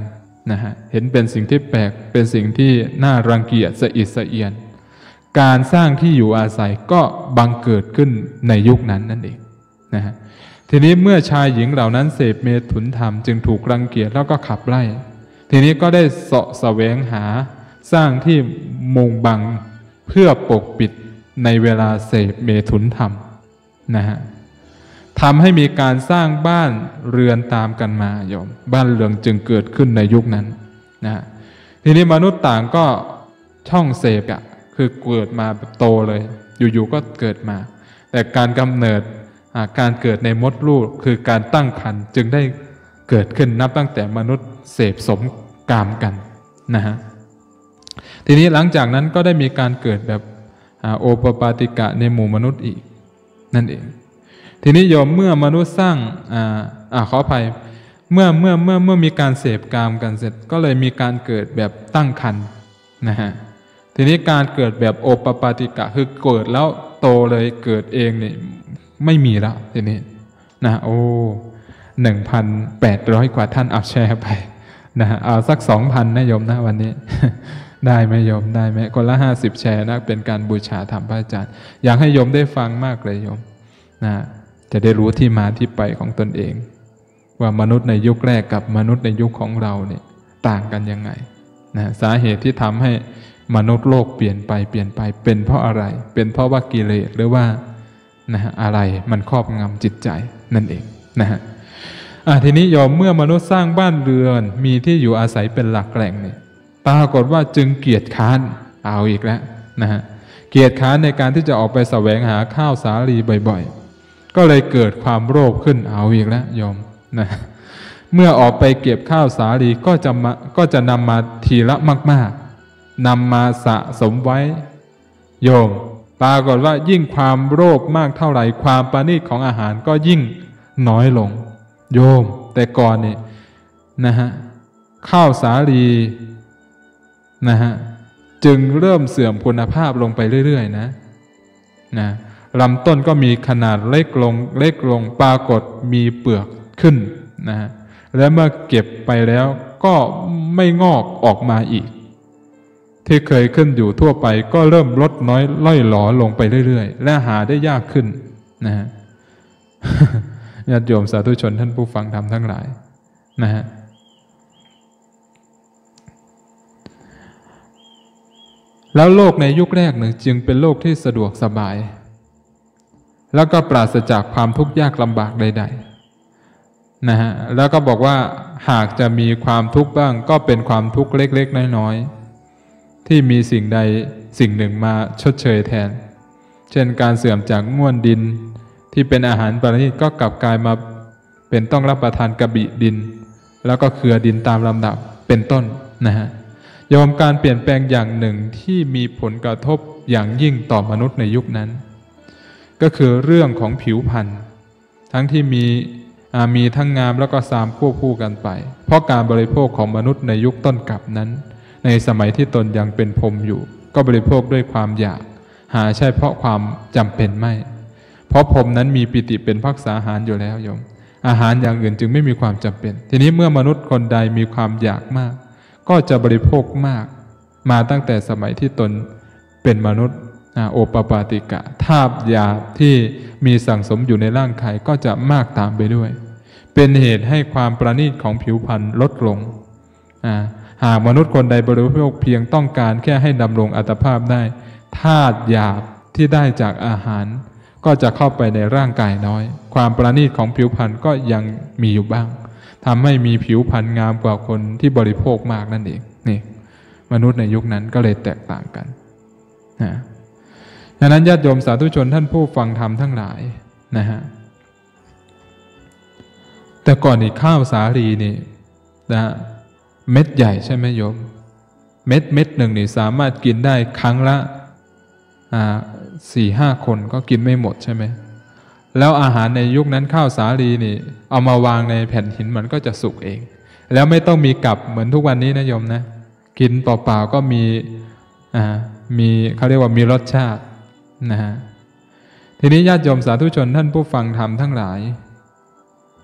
นะฮะเห็นเป็นสิ่งที่แปลกเป็นสิ่งที่น่ารังเกียจสะอิดสะเอียนการสร้างที่อยู่อาศัยก็บังเกิดขึ้นในยุคนั้นนั่นเองนะฮะทีนี้เมื่อชายหญิงเหล่านั้นเสพเมถุนธรรมจึงถูกรังเกียจแล้วก็ขับไล่ทีนี้ก็ได้เสาะแสวงหาสร้างที่มุงบังเพื่อปกปิดในเวลาเสพเมถุนธรรมนะฮะทำให้มีการสร้างบ้านเรือนตามกันมาโยมบ้านเรือนจึงเกิดขึ้นในยุคนั้นนะทีนี้มนุษย์ต่างก็ช่องเสพอะคือเกิดมาแบบโตเลยอยู่ๆก็เกิดมาแต่การกำเนิดการเกิดในมดลูกคือการตั้งครรภ์จึงได้เกิดขึ้นนับตั้งแต่มนุษย์เสพสมกามกันนะฮะทีนี้หลังจากนั้นก็ได้มีการเกิดแบบโอปปาติกะในหมู่มนุษย์อีกนั่นเองทีนี้โยมเมื่อมนุษย์สร้างอ่าอ่าขออภัยเมื่อเมื่อเมื่อเมื่อมีการเสพกามกันเสร็จก็เลยมีการเกิดแบบตั้งครรภ์นะฮะทีนี้การเกิดแบบโอปปาติกะคือเกิดแล้วโตเลยเกิดเองเนี่ยไม่มีแล้วทีนี้นะโอ้หนึ่งพันแปดร้อยกว่าท่านอัพแชร์ไปนะฮะเอาสักสองพันนะโยมนะวันนี้ ได้ไหมโยมได้ไหมคนละห้าสิบแชร์นะเป็นการบูชาธรรมพระอาจารย์อยากให้โยมได้ฟังมากเลยโยมนะจะได้รู้ที่มาที่ไปของตนเองว่ามนุษย์ในยุคแรกกับมนุษย์ในยุคของเราเนี่ยต่างกันยังไงนะสาเหตุที่ทำให้มนุษย์โลกเปลี่ยนไปเปลี่ยนไปเป็นเพราะอะไรเป็นเพราะว่ากิเลสหรือว่านะฮะอะไรมันครอบงำจิตใจนั่นเองนะฮะทีนี้โยมเมื่อมนุษย์สร้างบ้านเรือนมีที่อยู่อาศัยเป็นหลักแหล่งเนี่ยปรากฏว่าจึงเกียจค้านเอาอีกแล้วนะฮะเกียจค้านในการที่จะออกไปแสวงหาข้าวสาลีบ่อยๆก็เลยเกิดความโลภขึ้นเอาอีกแล้วโยมนะเมื่อออกไปเก็บข้าวสาลีก็จะมาก็จะนำมาทีละมากๆนำมาสะสมไว้โยมปรากฏว่ายิ่งความโลภมากเท่าไหร่ความประณีตของอาหารก็ยิ่งน้อยลงโยมแต่ก่อนนี่นะฮะข้าวสาลีนะฮะจึงเริ่มเสื่อมคุณภาพลงไปเรื่อยๆนะนะลำต้นก็มีขนาดเล็กลงเล็กลงปรากฏมีเปลือกขึ้นนะฮะและเมื่อเก็บไปแล้วก็ไม่งอกออกมาอีกที่เคยขึ้นอยู่ทั่วไปก็เริ่มลดน้อยล่อยหลอลงไปเรื่อยๆและหาได้ยากขึ้นนะฮะ ญาติโยมสาธุชนท่านผู้ฟังธรรมทั้งหลายนะฮะแล้วโลกในยุคแรกหนึ่งจึงเป็นโลกที่สะดวกสบายแล้วก็ปราศจากความทุกข์ยากลำบากใดๆนะฮะแล้วก็บอกว่าหากจะมีความทุกข์บ้างก็เป็นความทุกข์เล็กๆน้อยๆที่มีสิ่งใดสิ่งหนึ่งมาชดเชยแทนเช่นการเสื่อมจากง่วนดินที่เป็นอาหารประณีตก็กลับกลายมาเป็นต้องรับประทานกระบี่ดินแล้วก็เคือดินตามลำดับเป็นต้นนะฮะยอมการเปลี่ยนแปลงอย่างหนึ่งที่มีผลกระทบอย่างยิ่งต่อมนุษย์ในยุคนั้นก็คือเรื่องของผิวพรรณทั้งที่มีมีทั้งงามแล้วก็ซามควบคู่กันไปเพราะการบริโภคของมนุษย์ในยุคต้นกลับนั้นในสมัยที่ตนยังเป็นพรหมอยู่ก็บริโภคด้วยความอยากหาใช่เพราะความจำเป็นไม่เพราะพรหมนั้นมีปิติเป็นภักษาหารอยู่แล้วโยมอาหารอย่างอื่นจึงไม่มีความจำเป็นทีนี้เมื่อมนุษย์คนใดมีความอยากมากก็จะบริโภคมากมาตั้งแต่สมัยที่ตนเป็นมนุษย์โอปปาติกะธาตุหยาบที่มีสั่งสมอยู่ในร่างกายก็จะมากตามไปด้วยเป็นเหตุให้ความประณีตของผิวพรรณลดลงหากมนุษย์คนใดบริโภคเพียงต้องการแค่ให้ดำรงอัตภาพได้ธาตุหยาบที่ได้จากอาหารก็จะเข้าไปในร่างกายน้อยความประณีตของผิวพรรณก็ยังมีอยู่บ้างทำให้มีผิวพรรณงามกว่าคนที่บริโภคมากนั่นเองนี่มนุษย์ในยุคนั้นก็เลยแตกต่างกันนะดังนั้นญาติโยมสาธุชนท่านผู้ฟังธรรมทั้งหลายนะฮะแต่ก่อนนี่ข้าวสาลีนี่นะเม็ดใหญ่ใช่ไหมโยมเม็ดเม็ดหนึ่งนี่สามารถกินได้ครั้งละอ่าสี่ห้าคนก็กินไม่หมดใช่ไหมแล้วอาหารในยุคนั้นข้าวสาลีนี่เอามาวางในแผ่นหินมันก็จะสุกเองแล้วไม่ต้องมีกับเหมือนทุกวันนี้นะโยมนะกินเปล่าๆก็มีอ่ามีเขาเรียกว่ามีรสชาตินะฮะทีนี้ญาติโยมสาธุชนท่านผู้ฟังธรรมทั้งหลาย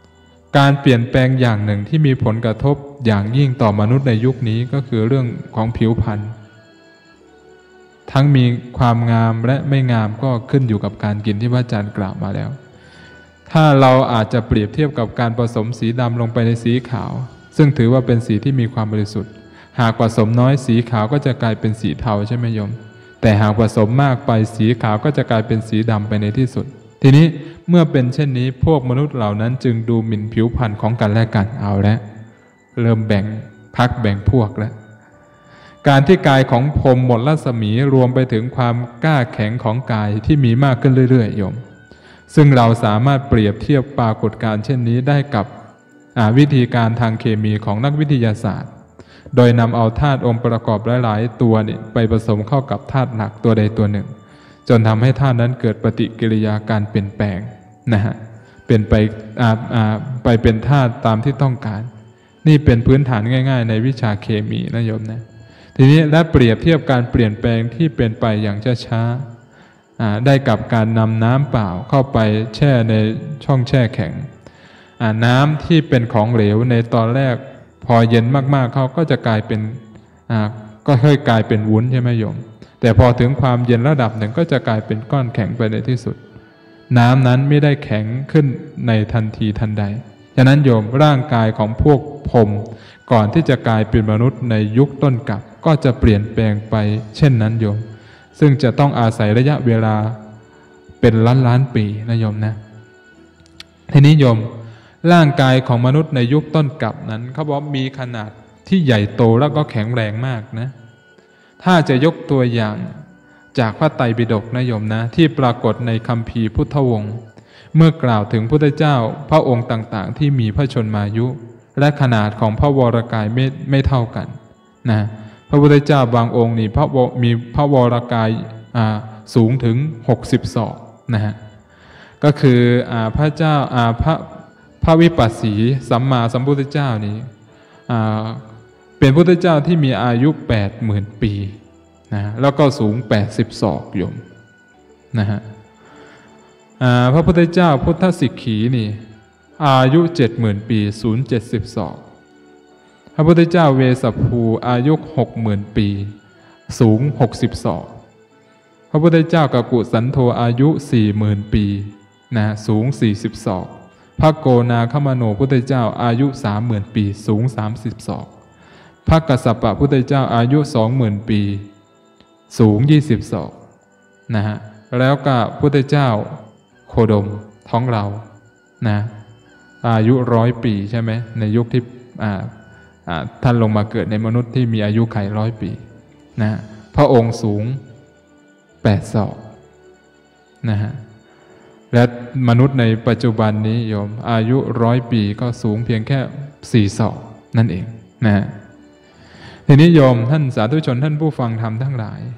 การเปลี่ยนแปลงอย่างหนึ่งที่มีผลกระทบอย่างยิ่งต่อมนุษย์ในยุคนี้ก็คือเรื่องของผิวพรรณทั้งมีความงามและไม่งามก็ขึ้นอยู่กับการกินที่พระอาจารย์กล่าวมาแล้วถ้าเราอาจจะเปรียบเทียบกับการผสมสีดำลงไปในสีขาวซึ่งถือว่าเป็นสีที่มีความบริสุทธิ์หากผสมน้อยสีขาวก็จะกลายเป็นสีเทาใช่ไหมโยมแต่หากผสมมากไปสีขาวก็จะกลายเป็นสีดำไปในที่สุดทีนี้เมื่อเป็นเช่นนี้พวกมนุษย์เหล่านั้นจึงดูหมิ่นผิวพรรณของกันและกันเอาแล้วเริ่มแบ่งพรรคแบ่งพวกแล้วการที่กายของพรหมหมดรัศมีรวมไปถึงความกล้าแข็งของกายที่มีมากขึ้นเรื่อยๆโยมซึ่งเราสามารถเปรียบเทียบปรากฏการณ์เช่นนี้ได้กับวิธีการทางเคมีของนักวิทยาศาสตร์โดยนำเอาธาตุองค์ประกอบหลายๆตัวนี่ไปผสมเข้ากับธาตุหลักตัวใดตัวหนึ่งจนทำให้ธาตุนั้นเกิดปฏิกิริยาการเปลี่ยนแปลงนะฮะเป็นไปไปเป็นธาตุตามที่ต้องการนี่เป็นพื้นฐานง่ายๆในวิชาเคมีนะโยมนะทีนี้และเปรียบเทียบการเปลี่ยนแปลงที่เป็นไปอย่างช้าๆได้กับการนำน้ำเปล่าเข้าไปแช่ในช่องแช่แข็งน้ำที่เป็นของเหลวในตอนแรกพอเย็นมากๆเขาก็จะกลายเป็นก็ค่อยกลายเป็นวุ้นใช่ไหมโยมแต่พอถึงความเย็นระดับหนึ่งก็จะกลายเป็นก้อนแข็งไปในที่สุดน้ำนั้นไม่ได้แข็งขึ้นในทันทีทันใดฉะนั้นโยมร่างกายของพวกพรหมก่อนที่จะกลายเป็นมนุษย์ในยุคต้นกลับก็จะเปลี่ยนแปลงไปเช่นนั้นโยมซึ่งจะต้องอาศัยระยะเวลาเป็นล้านล้านปีนะโยมนะทีนี้โยมร่างกายของมนุษย์ในยุคต้นกลับนั้นเขาบอกมีขนาดที่ใหญ่โตแล้วก็แข็งแรงมากนะถ้าจะยกตัวอย่างจากพระไตรปิฎกนะโยมนะที่ปรากฏในคัมภีร์พุทธวงศ์เมื่อกล่าวถึงพุทธเจ้าพระองค์ต่างๆที่มีพระชนมายุและขนาดของพระวรกายไม่ไม่เท่ากันนะพระพุทธเจ้าบางองค์นี่พระมีพระวรกายสูงถึงหกสิบศอกนะฮะก็คือพระเจ้าพระพระวิปัสสีสัมมาสัมพุทธเจ้านี้เป็นพุทธเจ้าที่มีอายุแปดหมื่นปีนะแล้วก็สูงแปดสิบศอกโยมนะฮะพระพุทธเจ้าพุทธสิกขีนี่อายุเจ็ดหมื่นปีสูงเจ็ดสิบศอกพระพุทธเจ้าเวสสภูอายุหกหมื่นปีสูงหกสิบศอกพระพุทธเจ้ากักุสันโธอายุสี่หมื่นปีนะสูงสี่สิบศอกพระโกนาคมโนพุทธเจ้าอายุสามหมื่นปีสูงสามสิบศอกพระกัสสปะพุทธเจ้าอายุสองหมื่นปีสูงยี่สิบศอกนะฮะแล้วก็พุทธเจ้าโคดมท้องเรานะอายุร้อยปีใช่ไหมในยุคที่ท่านลงมาเกิดในมนุษย์ที่มีอายุไขร้อยปีนะพระองค์สูงแปดศอกนะฮะและมนุษย์ในปัจจุบันนี้โยมอายุร้อยปีก็สูงเพียงแค่สี่ศอกนั่นเองนะฮะทีนี้โยมท่านสาธุชนท่านผู้ฟังธรรมทั้งหลาย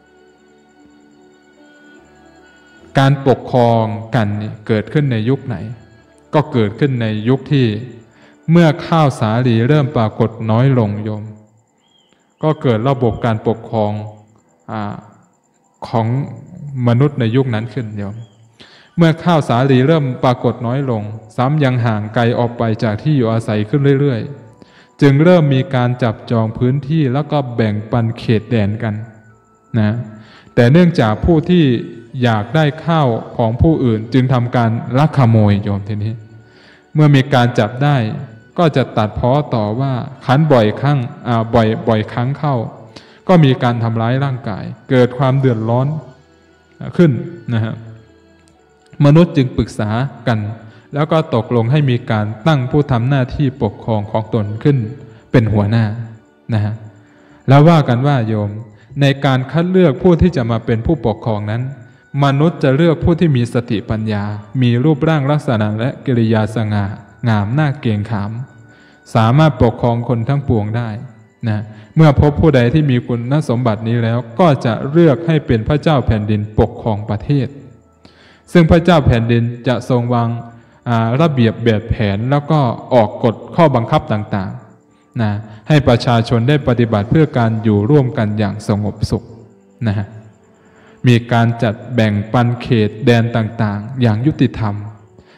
การปกครองกันนี่เกิดขึ้นในยุคไหนก็เกิดขึ้นในยุคที่เมื่อข้าวสาลีเริ่มปรากฏน้อยลงโยมก็เกิดระบบการปกครองอ่าของมนุษย์ในยุคนั้นขึ้นโยมเมื่อข้าวสาลีเริ่มปรากฏน้อยลงซ้ำยังห่างไกลออกไปจากที่อยู่อาศัยขึ้นเรื่อยๆจึงเริ่มมีการจับจองพื้นที่แล้วก็แบ่งปันเขตแดนกันนะแต่เนื่องจากผู้ที่อยากได้ข้าวของผู้อื่นจึงทำการลักขโมยโยมทีนี้เมื่อมีการจับได้ก็จะตัดพ้อต่อว่าขันบ่อยครั้งอ่าบ่อยบ่อยครั้งเข้าก็มีการทำร้ายร่างกายเกิดความเดือดร้อนขึ้นนะฮะมนุษย์จึงปรึกษากันแล้วก็ตกลงให้มีการตั้งผู้ทำหน้าที่ปกครองของตนขึ้นเป็นหัวหน้านะฮะแล้วว่ากันว่าโยมในการคัดเลือกผู้ที่จะมาเป็นผู้ปกครองนั้นมนุษย์จะเลือกผู้ที่มีสติปัญญามีรูปร่างลักษณะและกิริยาสง่างามน่าเกรงขามสามารถปกครองคนทั้งปวงได้นะเมื่อพบผู้ใดที่มีคุณสมบัตินี้แล้วก็จะเลือกให้เป็นพระเจ้าแผ่นดินปกครองประเทศซึ่งพระเจ้าแผ่นดินจะทรงวางระเบียบแบบแผนแล้วก็ออกกฎข้อบังคับต่างๆนะให้ประชาชนได้ปฏิบัติเพื่อการอยู่ร่วมกันอย่างสงบสุขนะมีการจัดแบ่งปันเขตแดนต่างๆอย่างยุติธรรม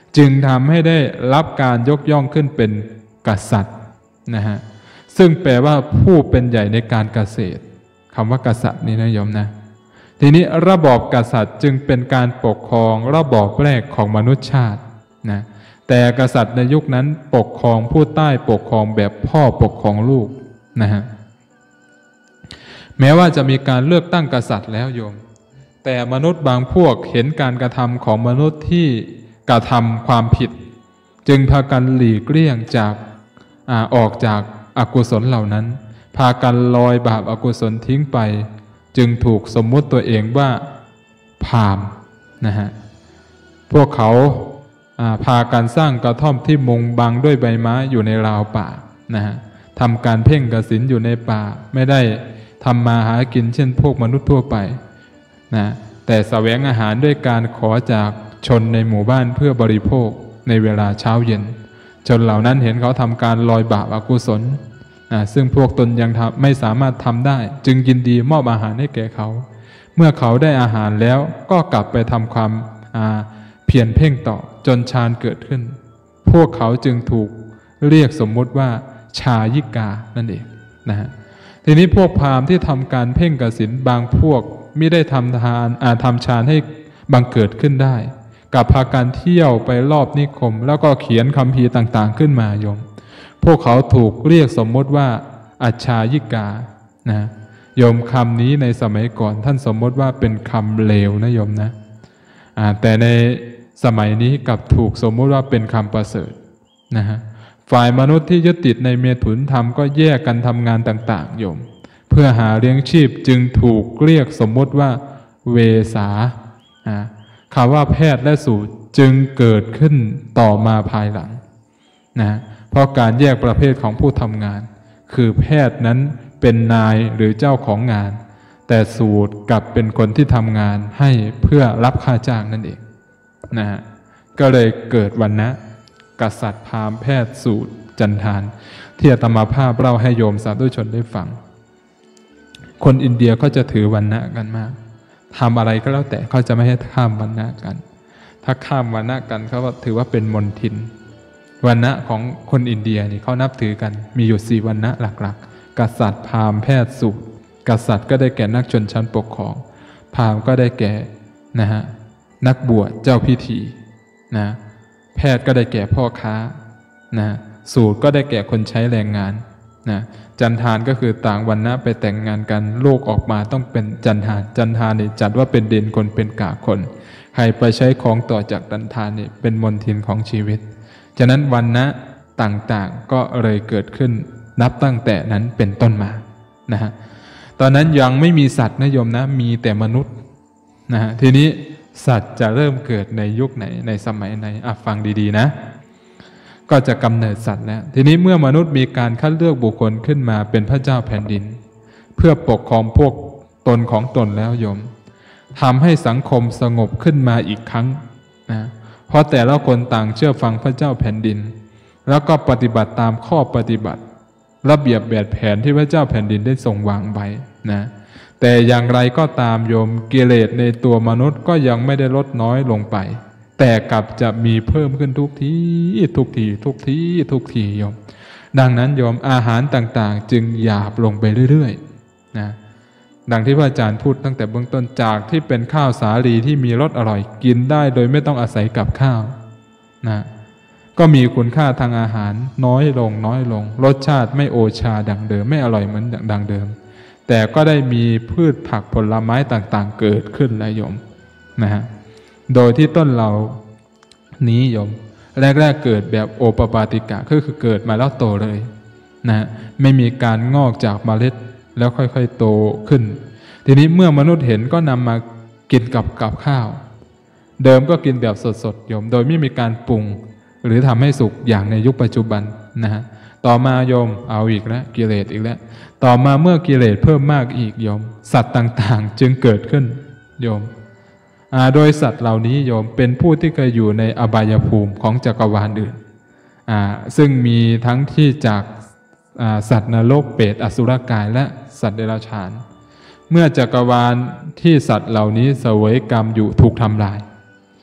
จึงทำให้ได้รับการยกย่องขึ้นเป็นกษัตริย์นะฮะซึ่งแปลว่าผู้เป็นใหญ่ในการเกษตรคำว่ากษัตริย์นี่นะโยมนะทีนี้ระบอบกษัตริย์จึงเป็นการปกครองระบอบแรกของมนุษยชาตินะแต่กษัตริย์ในยุคนั้นปกครองผู้ใต้ปกครองแบบพ่อปกครองลูกนะฮะแม้ว่าจะมีการเลือกตั้งกษัตริย์แล้วโยมแต่มนุษย์บางพวกเห็นการกระทำของมนุษย์ที่กระทำความผิดจึงพากันหลีกเลี่ยงจากอ่าออกจากอกุศลเหล่านั้นพากันลอยบาปอกุศลทิ้งไปจึงถูกสมมุติตัวเองว่าพราหมณ์นะฮะพวกเขาพากันสร้างกระท่อมที่มุงบังด้วยใบไม้อยู่ในราวป่านะฮะทำการเพ่งกสิณอยู่ในป่าไม่ได้ทำมาหากินเช่นพวกมนุษย์ทั่วไปนะแต่แสวงอาหารด้วยการขอจากชนในหมู่บ้านเพื่อบริโภคในเวลาเช้าเย็นชนเหล่านั้นเห็นเขาทำการลอยบาปอกุศลนะซึ่งพวกตนยังไม่สามารถทำได้จึงยินดีมอบอาหารให้แก่เขาเมื่อเขาได้อาหารแล้วก็กลับไปทำความเพียรเพ่งต่อจนฌานเกิดขึ้นพวกเขาจึงถูกเรียกสมมุติว่าชายิกานั่นเองนะฮะทีนี้พวกพราหมณ์ที่ทำการเพ่งกสิณบางพวกไม่ได้ทำทานอาทำฌานให้บังเกิดขึ้นได้กับพาการเที่ยวไปรอบนิคมแล้วก็เขียนคัมภีร์ต่างๆขึ้นมาโยมพวกเขาถูกเรียกสมมติว่าอัจฉายิกานะโยมคำนี้ในสมัยก่อนท่านสมมติว่าเป็นคำเลวนะโยมนะแต่ในสมัยนี้กลับถูกสมมติว่าเป็นคำประเสริฐนะฮะฝ่ายมนุษย์ที่ยึดติดในเมถุนธรรมก็แยกกันทำงานต่างๆโยมเพื่อหาเลี้ยงชีพจึงถูกเรียกสมมติว่าเวสาคำว่าแพทย์และสูตรจึงเกิดขึ้นต่อมาภายหลังนะเพราะการแยกประเภทของผู้ทำงานคือแพทย์นั้นเป็นนายหรือเจ้าของงานแต่สูตรกลับเป็นคนที่ทำงานให้เพื่อรับค่าจ้างนั่นเองนะฮะก็เลยเกิดวรรณะกษัตริย์พราหมณ์แพทย์สูตรจันทานที่อาตมาภาพเล่าให้โยมสาธุชนได้ฟังคนอินเดียก็จะถือวรรณะกันมากทำอะไรก็แล้วแต่เขาจะไม่ให้ข้ามวรรณะกันถ้าข้ามวรรณะกันเขาก็ถือว่าเป็นมลทินวรรณะของคนอินเดียนี่เขานับถือกันมีอยู่สี่วรรณะหลักๆกษัตริย์พราหมณ์แพทย์สูตรกษัตริย์ก็ได้แก่นักชนชั้นปกครองพราหมณ์ก็ได้แก่นะฮะนักบวชเจ้าพิธีนะแพทย์ก็ได้แก่พ่อค้านะสูตรก็ได้แก่คนใช้แรงงานนะจันทานก็คือต่างวรรณะไปแต่งงานกันลูกออกมาต้องเป็นจันทานจันทานนี่จัดว่าเป็นเด่นคนเป็นกาคนใครไปใช้ของต่อจากจันทานนี่เป็นมลทินของชีวิตฉะนั้นวรรณะต่างๆก็เลยเกิดขึ้นนับตั้งแต่นั้นเป็นต้นมานะฮะตอนนั้นยังไม่มีสัตว์นะโยมนะมีแต่มนุษย์นะฮะทีนี้สัตว์จะเริ่มเกิดในยุคไหนในสมัยไหนอ่ะฟังดีๆนะก็จะกำเนิดสัตว์แล้วทีนี้เมื่อมนุษย์มีการคัดเลือกบุคคลขึ้นมาเป็นพระเจ้าแผ่นดินเพื่อปกครองพวกตนของตนแล้วโยมทำให้สังคมสงบขึ้นมาอีกครั้งนะเพราะแต่ละคนต่างเชื่อฟังพระเจ้าแผ่นดินแล้วก็ปฏิบัติตามข้อปฏิบัติระเบียบแบบแผนที่พระเจ้าแผ่นดินได้ทรงวางไว้นะแต่อย่างไรก็ตามโยมกิเลสในตัวมนุษย์ก็ยังไม่ได้ลดน้อยลงไปแต่กลับจะมีเพิ่มขึ้นทุกทีทุกทีทุกทีทุกทีโยมดังนั้นโยมอาหารต่างๆจึงหยาบลงไปเรื่อยๆนะดังที่พระอาจารย์พูดตั้งแต่เบื้องต้นจากที่เป็นข้าวสาลีที่มีรสอร่อยกินได้โดยไม่ต้องอาศัยกับข้าวนะก็มีคุณค่าทางอาหารน้อยลงน้อยลงรสชาติไม่โอชาดังเดิมไม่อร่อยเหมือนดังเดิมแต่ก็ได้มีพืชผักผลไม้ต่างๆเกิดขึ้นแล้วโยมนะฮะโดยที่ต้นเรานี้โยมแรกๆเกิดแบบโอปปาติกะก็คือเกิดมาแล้วโตเลยนะไม่มีการงอกจากเมล็ดแล้วค่อยๆโตขึ้นทีนี้เมื่อมนุษย์เห็นก็นำมากินกับกับข้าวเดิมก็กินแบบสดๆโยมโดยไม่มีการปรุงหรือทำให้สุกอย่างในยุคปัจจุบันนะฮะต่อมาโยมเอาอีกแล้วกิเลสอีกแล้วต่อมาเมื่อกิเลสเพิ่มมากอีกโยมสัตว์ต่างๆจึงเกิดขึ้นโยมโดยสัตว์เหล่านี้โยมเป็นผู้ที่เคยอยู่ในอบายภูมิของจักรวาลอื่นซึ่งมีทั้งที่จากสัตว์นรกเปรตอสุรกายและสัตว์เดรัจฉานเมื่อจักรวาลที่สัตว์เหล่านี้เสวยกรรมอยู่ถูกทำลาย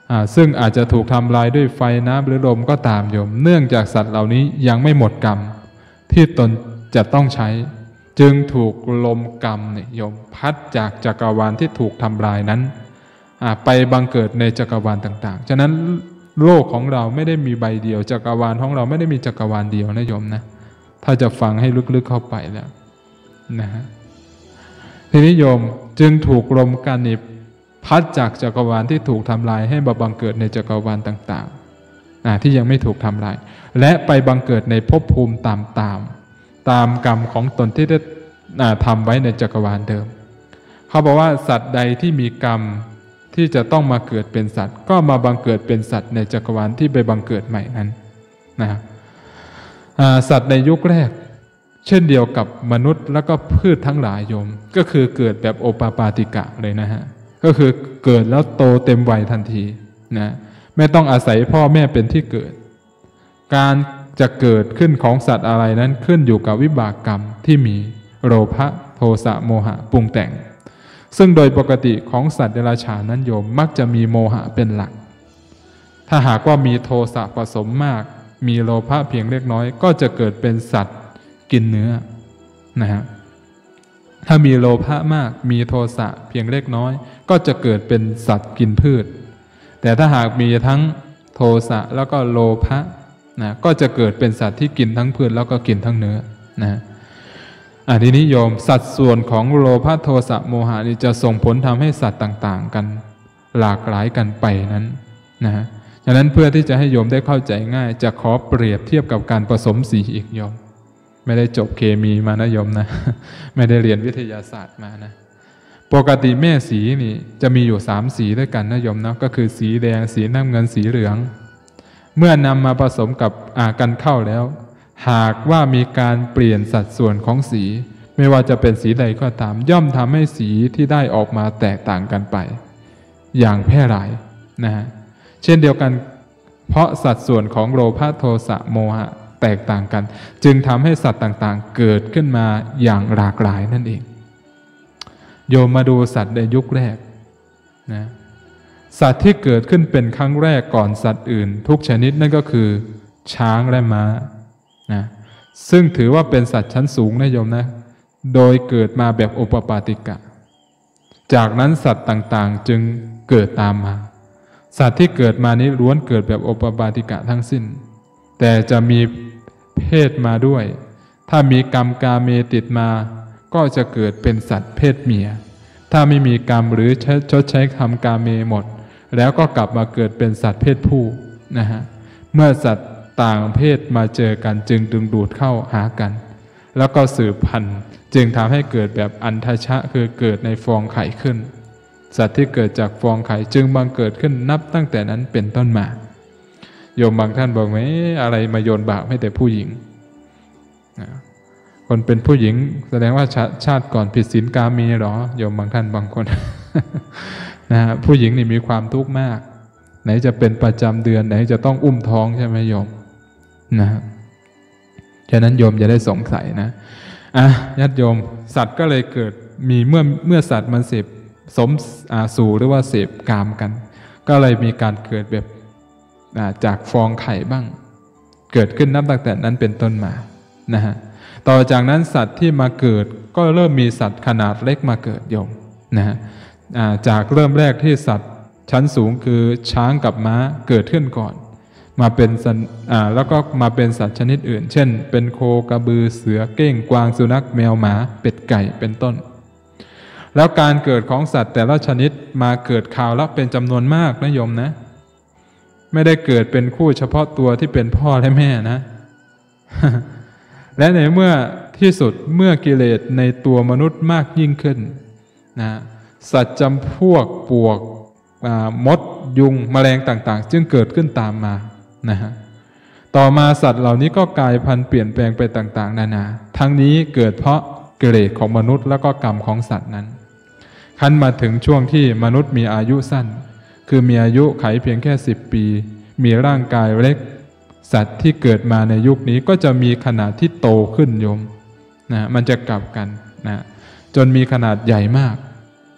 ซึ่งอาจจะถูกทำลายด้วยไฟน้ำหรือลมก็ตามโยมเนื่องจากสัตว์เหล่านี้ยังไม่หมดกรรมที่ตนจะต้องใช้จึงถูกลมกรรมเนี่ยโยมพัดจากจักรวาลที่ถูกทำลายนั้นไปบังเกิดในจักรวาลต่างๆฉะนั้นโลกของเราไม่ได้มีใบเดียวจักรวาลของเราไม่ได้มีจักรวาลเดียวนะโยมนะถ้าจะฟังให้ลึกๆเข้าไปแล้วนะฮะทีนี้โยมจึงถูกลมกันนี่พัดจากจักรวาลที่ถูกทำลายให้มาบังเกิดในจักรวาลต่างๆที่ยังไม่ถูกทำลายและไปบังเกิดในภพภูมิตามตามตามกรรมของตนที่ได้ทำไว้ในจักรวาลเดิมเขาบอกว่าสัตว์ใดที่มีกรรมที่จะต้องมาเกิดเป็นสัตว์ก็มาบังเกิดเป็นสัตว์ในจักรวาลที่ไปบังเกิดใหม่นั้นนะครับสัตว์ในยุคแรกเช่นเดียวกับมนุษย์แล้วก็พืชทั้งหลายโยมก็คือเกิดแบบโอปปาติกะเลยนะฮะก็คือเกิดแล้วโตเต็มวัยทันทีนะไม่ต้องอาศัยพ่อแม่เป็นที่เกิดการจะเกิดขึ้นของสัตว์อะไรนั้นขึ้นอยู่กับวิบากกรรมที่มีโลภะโทสะโมหะปรุงแต่งซึ่งโดยปกติของสัตว์เดรัจฉานนั้นโยมมักจะมีโมหะเป็นหลักถ้าหากว่ามีโทสะผสมมากมีโลภะเพียงเล็กน้อยก็จะเกิดเป็นสัตว์กินเนื้อนะฮะถ้ามีโลภะมากมีโทสะเพียงเล็กน้อยก็จะเกิดเป็นสัตว์กินพืชแต่ถ้าหากมีทั้งโทสะแล้วก็โลภะนะก็จะเกิดเป็นสัตว์ที่กินทั้งพืชแล้วก็กินทั้งเนื้อนะอ่ะทีนี้โยมสัดส่วนของโลภะโทสะโมหะนี่จะส่งผลทำให้สัตว์ต่างๆกันหลากหลายกันไปนั้นนะฮะฉะนั้นเพื่อที่จะให้โยมได้เข้าใจง่ายจะขอเปรียบเทียบกับการผสมสีอีกโยมไม่ได้จบเคมีมานะโยมนะไม่ได้เรียนวิทยาศาสตร์มานะปกติแม่สีนี่จะมีอยู่สามสีด้วยกันนะโยมนะก็คือสีแดงสีน้ำเงินสีเหลืองเมื่อนำมาผสมกับอากันเข้าแล้วหากว่ามีการเปลี่ยนสัดส่วนของสีไม่ว่าจะเป็นสีใดก็ตามย่อมทำให้สีที่ได้ออกมาแตกต่างกันไปอย่างแพร่หลายนะฮะเช่นเดียวกันเพราะสัดส่วนของโลภะโทสะโมหะแตกต่างกันจึงทำให้สัตว์ต่างๆเกิดขึ้นมาอย่างหลากหลายนั่นเองโยมมาดูสัตว์ในยุคแรกนะสัตว์ที่เกิดขึ้นเป็นครั้งแรกก่อนสัตว์อื่นทุกชนิดนั่นก็คือช้างและม้านะซึ่งถือว่าเป็นสัตว์ชั้นสูงนะโยมนะโดยเกิดมาแบบโอปปาติกะจากนั้นสัตว์ต่างๆจึงเกิดตามมาสัตว์ที่เกิดมานี้ล้วนเกิดแบบโอปปาติกะทั้งสิ้นแต่จะมีเพศมาด้วยถ้ามีกรรมกาเมติดมาก็จะเกิดเป็นสัตว์เพศเมียถ้าไม่มีกรรมหรือชดใช้กรรมกาเมหมดแล้วก็กลับมาเกิดเป็นสัตว์เพศผู้นะฮะเมื่อสัตว์ต่างเพศมาเจอกันจึงดึงดูดเข้าหากันแล้วก็สืบพันธุ์จึงทำให้เกิดแบบอันทชะคือเกิดในฟองไข่ขึ้นสัตว์ที่เกิดจากฟองไข่จึงบังเกิดขึ้นนับตั้งแต่นั้นเป็นต้นมาโยมบางท่านบอกไหมอะไรมาโยนบาปให้แต่ผู้หญิงคนเป็นผู้หญิงแสดงว่าชาชาติก่อนผิดศีลกาเมหรอโยมบางท่านบางคน นะฮะผู้หญิงนี่มีความทุกข์มากไหนจะเป็นประจำเดือนไหนจะต้องอุ้มท้องใช่ไหมโยมนะฮะฉะนั้นโยมจะได้สงสัยนะอ่ะญาติโยมสัตว์ก็เลยเกิดมีเมื่อเมื่อสัตว์มันเสพสมอาสู่หรือว่าเสพกามกันก็เลยมีการเกิดแบบจากฟองไข่บ้างเกิดขึ้นนับตั้งแต่นั้นเป็นต้นมานะฮะต่อจากนั้นสัตว์ที่มาเกิดก็เริ่มมีสัตว์ขนาดเล็กมาเกิดโยมนะฮะจากเริ่มแรกที่สัตว์ชั้นสูงคือช้างกับม้าเกิดขึ้นก่อนมาเป็นสัตว์แล้วก็มาเป็นสัตว์ชนิดอื่นเช่นเป็นโคกระบือเสือเก้งกวางสุนัขแมวหมาเป็ดไก่เป็นต้นแล้วการเกิดของสัตว์แต่ละชนิดมาเกิดคราวละเป็นจำนวนมากนะโยมนะไม่ได้เกิดเป็นคู่เฉพาะตัวที่เป็นพ่อและแม่นะ และในเมื่อที่สุดเมื่อกิเลสในตัวมนุษย์มากยิ่งขึ้นนะสัตว์จำพวกปวกมดยุงแมลงต่างๆจึงเกิดขึ้นตามมานะฮะต่อมาสัตว์เหล่านี้ก็กลายพันธุ์เปลี่ยนแปลงไปต่างๆนานาทั้งนี้เกิดเพราะกิเลสของมนุษย์แล้วก็กรรมของสัตว์นั้นขั้นมาถึงช่วงที่มนุษย์มีอายุสั้นคือมีอายุไขเพียงแค่สิบปีมีร่างกายเล็กสัตว์ที่เกิดมาในยุคนี้ก็จะมีขนาดที่โตขึ้นโยมนะมันจะกลับกันนะจนมีขนาดใหญ่มาก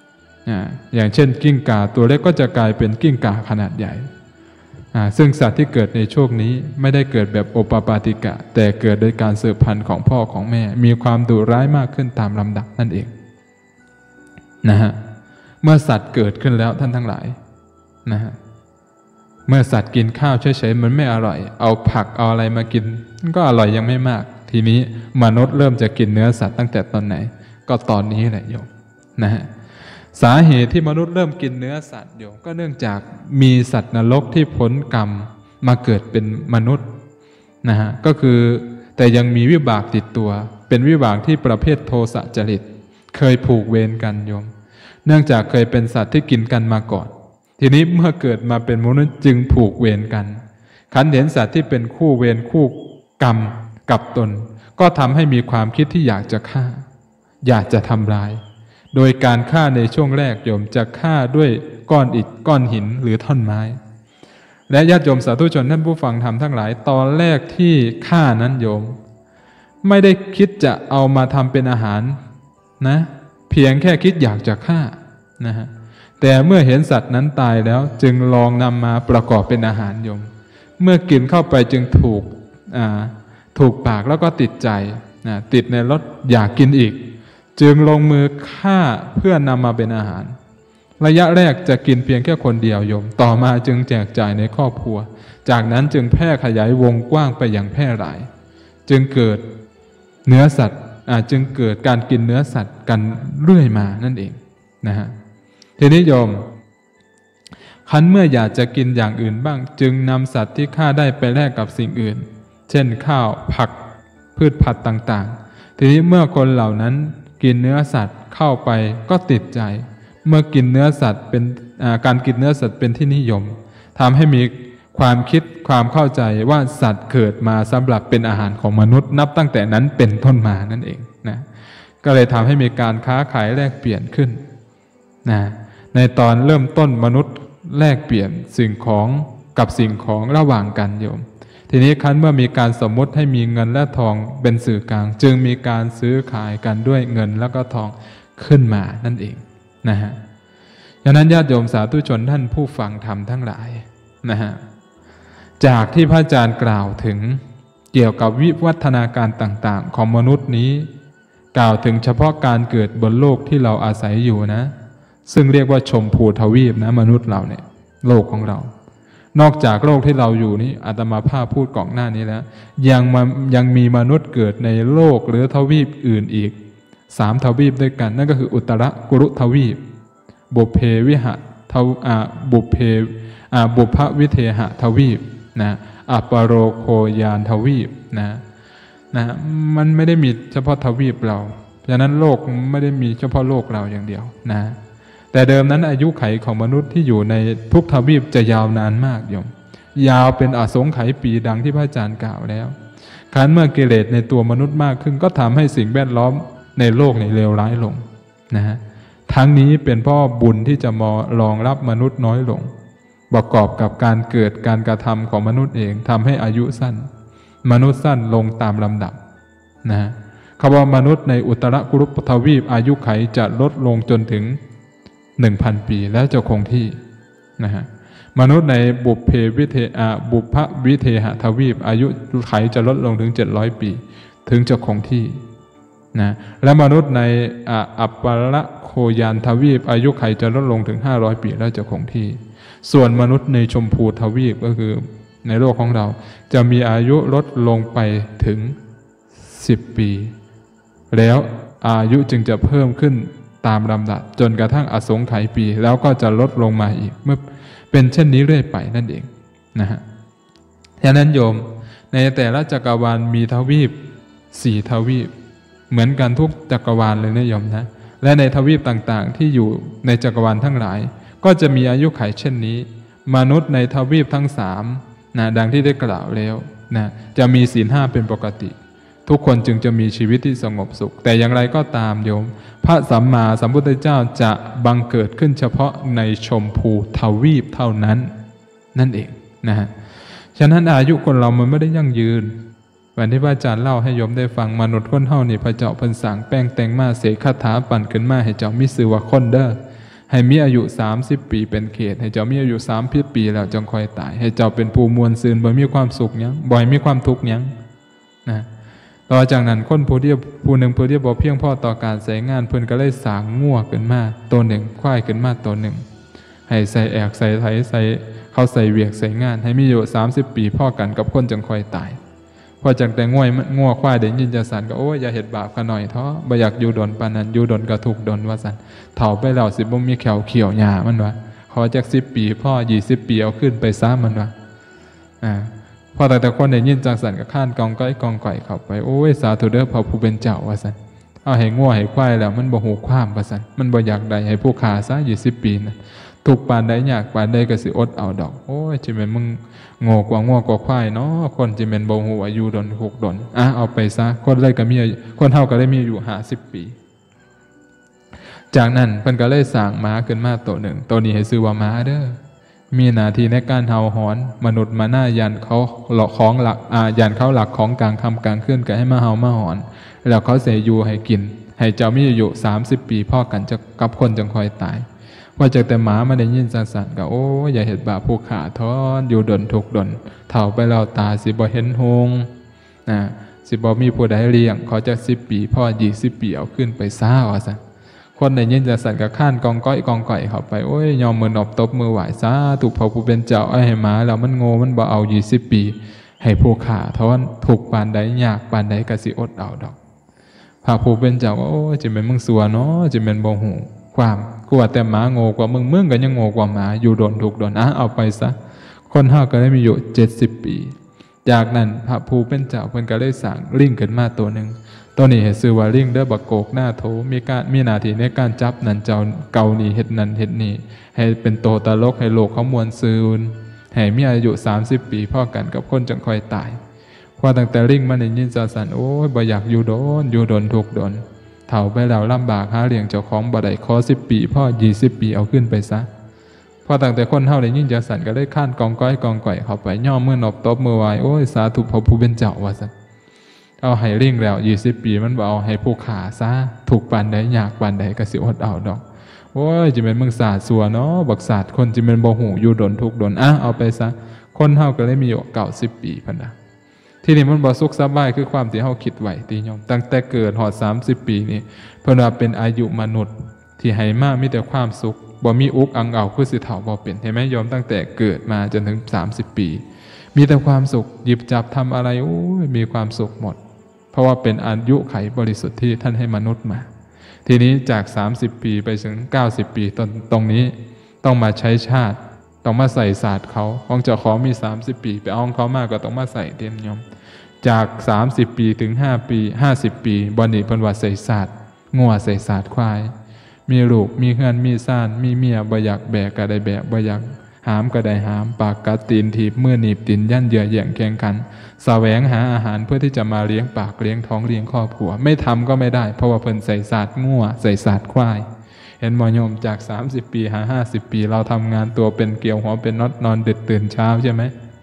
อย่างเช่นกิ้งก่าตัวเล็กก็จะกลายเป็นกิ้งก่าขนาดใหญ่ซึ่งสัตว์ที่เกิดในช่วงนี้ไม่ได้เกิดแบบโอปปาติกะแต่เกิดโดยการสืบพันธุ์ของพ่อของแม่มีความดุร้ายมากขึ้นตามลำดับนั่นเองนะฮะเมื่อสัตว์เกิดขึ้นแล้วท่านทั้งหลายนะฮะเมื่อสัตว์กินข้าวเฉยๆมันไม่อร่อยเอาผักเอาอะไรมากินมันก็อร่อยยังไม่มากทีนี้มนุษย์เริ่มจะกินเนื้อสัตว์ตั้งแต่ตอนไหนก็ตอนนี้แหละโยมนะฮะสาเหตุที่มนุษย์เริ่มกินเนื้อสัตว์โยมก็เนื่องจากมีสัตว์นรกที่พ้นกรรมมาเกิดเป็นมนุษย์นะฮะก็คือแต่ยังมีวิบากติดตัวเป็นวิบากที่ประเภทโทสะจริตเคยผูกเวรกันโยมเนื่องจากเคยเป็นสัตว์ที่กินกันมาก่อนทีนี้เมื่อเกิดมาเป็นมนุษย์จึงผูกเวรกันขันเห็นสัตว์ที่เป็นคู่เวรคู่กรรมกับตนก็ทำให้มีความคิดที่อยากจะฆ่าอยากจะทำลายโดยการฆ่าในช่วงแรกโยมจะฆ่าด้วยก้อนอิฐก้อนหินหรือท่อนไม้และญาติโยมสาธุชนท่านผู้ฟังธรรมทั้งหลายตอนแรกที่ฆ่านั้นโยมไม่ได้คิดจะเอามาทำเป็นอาหารนะเพียงแค่คิดอยากจะฆ่านะฮะแต่เมื่อเห็นสัตว์นั้นตายแล้วจึงลองนำมาประกอบเป็นอาหารโยมเมื่อกินเข้าไปจึงถูกอ่าถูกปากแล้วก็ติดใจนะติดในรสอยากกินอีกจึงลงมือฆ่าเพื่อนำมาเป็นอาหารระยะแรกจะกินเพียงแค่คนเดียวโยมต่อมาจึงแจกจ่ายในครอบครัวจากนั้นจึงแพร่ขยายวงกว้างไปอย่างแพร่หลายจึงเกิดเนื้อสัตว์จึงเกิดการกินเนื้อสัตว์กันเรื่อยมานั่นเองนะฮะทีนี้โยมคันเมื่ออยากจะกินอย่างอื่นบ้างจึงนำสัตว์ที่ฆ่าได้ไปแลกกับสิ่งอื่นเช่นข้าวผักพืชผักต่างๆทีนี้เมื่อคนเหล่านั้นกินเนื้อสัตว์เข้าไปก็ติดใจเมื่อกินเนื้อสัตว์เป็นการกินเนื้อสัตว์เป็นที่นิยมทำให้มีความคิดความเข้าใจว่าสัตว์เกิดมาสำหรับเป็นอาหารของมนุษย์นับตั้งแต่นั้นเป็นต้นมานั่นเองนะก็เลยทำให้มีการค้าขายแลกเปลี่ยนขึ้นนะในตอนเริ่มต้นมนุษย์แลกเปลี่ยนสิ่งของกับสิ่งของระหว่างกันโยมทีนี้ครั้นเมื่อมีการสมมติให้มีเงินและทองเป็นสื่อกลางจึงมีการซื้อขายกันด้วยเงินแล้วก็ทองขึ้นมานั่นเองนะฮะฉะนั้นญาติโยมสาธุชนท่านผู้ฟังธรรมทั้งหลายนะฮะจากที่พระอาจารย์กล่าวถึงเกี่ยวกับวิวัฒนาการต่างๆของมนุษย์นี้กล่าวถึงเฉพาะการเกิดบนโลกที่เราอาศัยอยู่นะซึ่งเรียกว่าชมพูทวีปนะมนุษย์เราเนี่ยโลกของเรานอกจากโลกที่เราอยู่นี้อาตมาภาพพูดก่อนหน้านี้แล้วยังมายังมีมนุษย์เกิดในโลกหรือทวีปอื่นอีกสามทวีปด้วยกันนั่นก็คืออุตรกุรุทวีปบุพเพวิหะทวอ่าบุพเพอ่าบุพวิเทหทวีปนะอัปโรโคยานทวีปนะนะมันไม่ได้มีเฉพาะทวีปเราฉะนั้นโลกไม่ได้มีเฉพาะโลกเราอย่างเดียวนะแต่เดิมนั้นอายุไขของมนุษย์ที่อยู่ในทุกทวีปจะยาวนานมากโยมยาวเป็นอสงไขยปีดังที่พระอาจารย์กล่าวแล้วครั้นเมื่อกิเลสในตัวมนุษย์มากขึ้นก็ทำให้สิ่งแวดล้อมในโลกในเลวร้ายลงนะฮะทั้งนี้เป็นเพราะบุญที่จะมารองรับมนุษย์น้อยลงประกอบกับการเกิดการกระทำของมนุษย์เองทำให้อายุสั้นมนุษย์สั้นลงตามลำดับนะคำว่ามนุษย์ในอุตรกุรุทวีปอายุไขจะลดลงจนถึงหนึ่งพันปีแล้วจะคงที่นะฮะมนุษย์ในบุพเพวิเทอาบุพวิเทหทวีปอายุไขจะลดลงถึงเจ็ดร้อยปีถึงจะคงที่นะและมนุษย์ในอัปปละโคยานทวีปอายุไขจะลดลงถึงห้าร้อยปีแล้วจะคงที่ส่วนมนุษย์ในชมพูทวีปก็คือในโลกของเราจะมีอายุลดลงไปถึงสิบปีแล้วอายุจึงจะเพิ่มขึ้นตามลำดับจนกระทั่งอสงไขยปีแล้วก็จะลดลงมาอีกเมื่อเป็นเช่นนี้เรื่อยไปนั่นเองนะฮะฉะนั้นโยมในแต่ละจักรวาลมีทวีปสี่ทวีปเหมือนกันทุกจักรวาลเลยนะโยมนะและในทวีปต่างๆที่อยู่ในจักรวาลทั้งหลายก็จะมีอายุขัยเช่นนี้มนุษย์ในทวีปทั้งสามนะดังที่ได้กล่าวแล้วนะจะมีศีลห้าเป็นปกติทุกคนจึงจะมีชีวิตที่สงบสุขแต่อย่างไรก็ตามโยมพระสัมมาสัมพุทธเจ้าจะบังเกิดขึ้นเฉพาะในชมพูทวีปเท่านั้นนั่นเองนะฮะฉะนั้นอายุคนเรามันไม่ได้ยั่งยืนวันที่พระอาจารย์เล่าให้โยมได้ฟังมนุษย์คนเฮานี่พระเจ้าเพิ่นสั่งแป้งแต่งมาเสกคาถาปั่นขึ้นมาให้เจ้ามิซื้อว่าคนเด้อให้มีอายุสามสิบปีเป็นเขตให้เจ้ามีอายุสามสิบปีแล้วจงค่อยตายให้เจ้าเป็นผู้มวลซืนบ่มีความสุขหยังบ่ให้มีความทุกข์หยังนะต่อจากนั้นคนผู้ที่ผู้หนึ่งผู้ที่บ่เพียงพอต่อการใช้งานเพิ่นก็เลยสร้างงัวขึ้นมาตัวหนึ่งควายขึ้นมาตัวหนึ่งให้ใส่แอกใส่ไถใส่เขาใส่เวียกใส่งานให้มีอายุสามสิบปีพ่อกันกับคนจังค่อยตายพอจากแต่ง่วยงัวควายได้ยินจังซั่นก็โอ้ยอย่าเฮ็ดบาปกันหน่อยท้อบ่อยากอยู่ดนปานนั้นอยู่ดนก็ทุกข์ดนว่าซั่นเฒ่าไปแล้วสิบ่มีแขวเขียวหญ้ามันว่าขอจักสิบปีพ่อยี่สิบปีเอาขึ้นไปซะมันว่าอ่าพอแต่แต่คนได้ยินจังซั่นก็ข้านกองก้อยกองก่อยเข้าไปโอ้ยสาธุเด้อพระผู้เป็นเจ้าว่าซั่นเอาให้งัวให้ควายแล้วมันบ่ฮู้ความว่าซั่นมันบ่อยากได้ให้ผู้ฆ่าซะยี่สิบปีน่ะทุกปานใดยากปานใดก็สิอดเอาดอกโอ้ยจิแม่นมึงโง่กว่างัวกว่าควายเนาะคนจิแม่นบ่ฮู้อายุดนหกดนอ่ะเอาไปซะคนเลยก็มีคนเฮาก็ได้มีอายุห้าสิบปีจากนั้นเพิ่นก็เลยสร้างม้าขึ้นมาตัวหนึ่งตัวนี้ให้ชื่อว่าม้าเด้อมีหน้าที่ในการเห่าหอนมนุษย์มาหน้ายันเขาหลอกของหลักอ่ายันเขาหลักของกลางค่ำกลางคืนก็ให้มาเห่ามาหอนแล้วเขาสิอยู่ให้กินให้เจ้ามีอายุสามสิบปีพ่อกันจะกับคนจังค่อยตายว่าจากแต่หมามาได้ยินสั่นๆก็โอ้อย่าเห็นบาปผู้ขาทอนอยู่ดนทุกดนเถ่าไปแล้วตาสิบ่เห็นหงนะสิบ่มีผู้ใดเลี้ยงเขาจะสิบปีพ่อยี่สิบปีเอาขึ้นไปซ่าว่าซะคนได้ยินสั่นๆก็ข้านกองก้อยกองก่อยเข้าไปโอ้ยยอมมือนอบตบมือไหวซาถูกพระผู้เป็นเจ้าไอ้ให้หมาแล้วมันโง่มันบ่เอายี่สิบปีให้ผู้ขาทอนถูกปานใดยากปานใดก็สิอดเอาดอกพระผู้เป็นเจ้าก็โอ้จิแม่นมึงสัวเนาะจิแม่นบ่ฮู้ความกลัวแต่หมาโง่กว่ามึงมึงก็ยังโง่กว่าหมาอยู่โดนถูกโดนอ่ะเอาไปซะคนเฮาก็ได้มีอยู่เจ็ดสิบปีจากนั้นพระผู้เป็นเจ้าเพิ่นก็เลยสร้างลิงขึ้นมาตัวหนึ่งตัวนี้ให้ชื่อว่าลิงเด้อบักโกกหน้าโถมีการมีหน้าที่ในการจับนั่นเจ้าเก่านี่เฮ็ดนั่นเฮ็ดนี่ให้เป็นโตตลกให้โลกเขามวลซืนให้มีอายุสามสิบปีพอกันกับคนจังค่อยตายพอตั้งแต่ลิงมันได้ยินสั่นๆโอ้ยบ่อยากอยู่โดนอยู่โดนทุกโดนเฒ่าไปแล้วลำบากหาเลี้ยงเจ้าของบ่ได้ขอสิบปีพ่อยี่สิบปีเอาขึ้นไปซะพอตั้งแต่คนเฮาได้ยินจังซั่นก็เลยข้านกองก้อยกองก่อยเข้าไปย่อมือนอบตบมือไหว้โอ้ยสาธุพระผู้เป็นเจ้าว่าซั่นเอาให้ลิงแล้วยี่สิบปีมันบ่เอาให้ผู้ขาซะถูกปานใดยากปานใดก็สิอดเอาดอกโอ้ยจิแม่นมึงสาดสัวเนาะบักสาดคนจิแม่นบ่ฮู้อยู่ดนทุกดนอ่ะเอาไปซะคนเฮาก็เลยมีอยู่เก้าสิบปีพันน่ะที่นี่มันบ่สุขสบายคือความที่เฮาคิดไว้ติโยมตั้งแต่เกิดฮอดสามสิบปีนี่เพิ่นว่าเป็นอายุมนุษย์ที่ให้มามีแต่ความสุขบ่มีอุกอังเอาคือสิเฒ่าบ่เป็นเห็นมั้ยโยมตั้งแต่เกิดมาจนถึงสามสิบปีมีแต่ความสุขหยิบจับทำอะไรโอ้ยมีความสุขหมดเพราะว่าเป็นอายุไขบริสุทธิ์ที่ท่านให้มนุษย์มาทีนี้จากสามสิบปีไปถึงเก้าสิบปีตรงตรงนี้ต้องมาใช้ชาติต้องมาใส่ศาสตร์เขาของเจ้าของมีสามสิบปีไปเอาของเขามากก็ต้องมาใส่เต็มโยมจากสามสิบปีถึงห้าปีห้าสิบปีบ่นี้เพิ่นว่าใส่ศาสตร์งัวใส่ศาสตร์ควายมีลูกมีเฮือนมีซ่านมีเมียบ่อยากแบกก็ได้แบกบ่อยากหามก็ได้หามปากกัดตีนถีบมือหนีบตีนยันเยื้อแย่งแข่งขันแสวงหาอาหารเพื่อที่จะมาเลี้ยงปากเลี้ยงท้องเลี้ยงครอบครัวไม่ทำก็ไม่ได้เพราะว่าเพิ่นใส่ศาสตร์งัวใส่ศาสตร์ควายเห็นบ่โยมจากสามสิบปีหาห้าสิบปีเราทำงานตัวเป็นเกลียวหัวเป็นน็อตนอนดึกตื่นเช้าใช่ไหม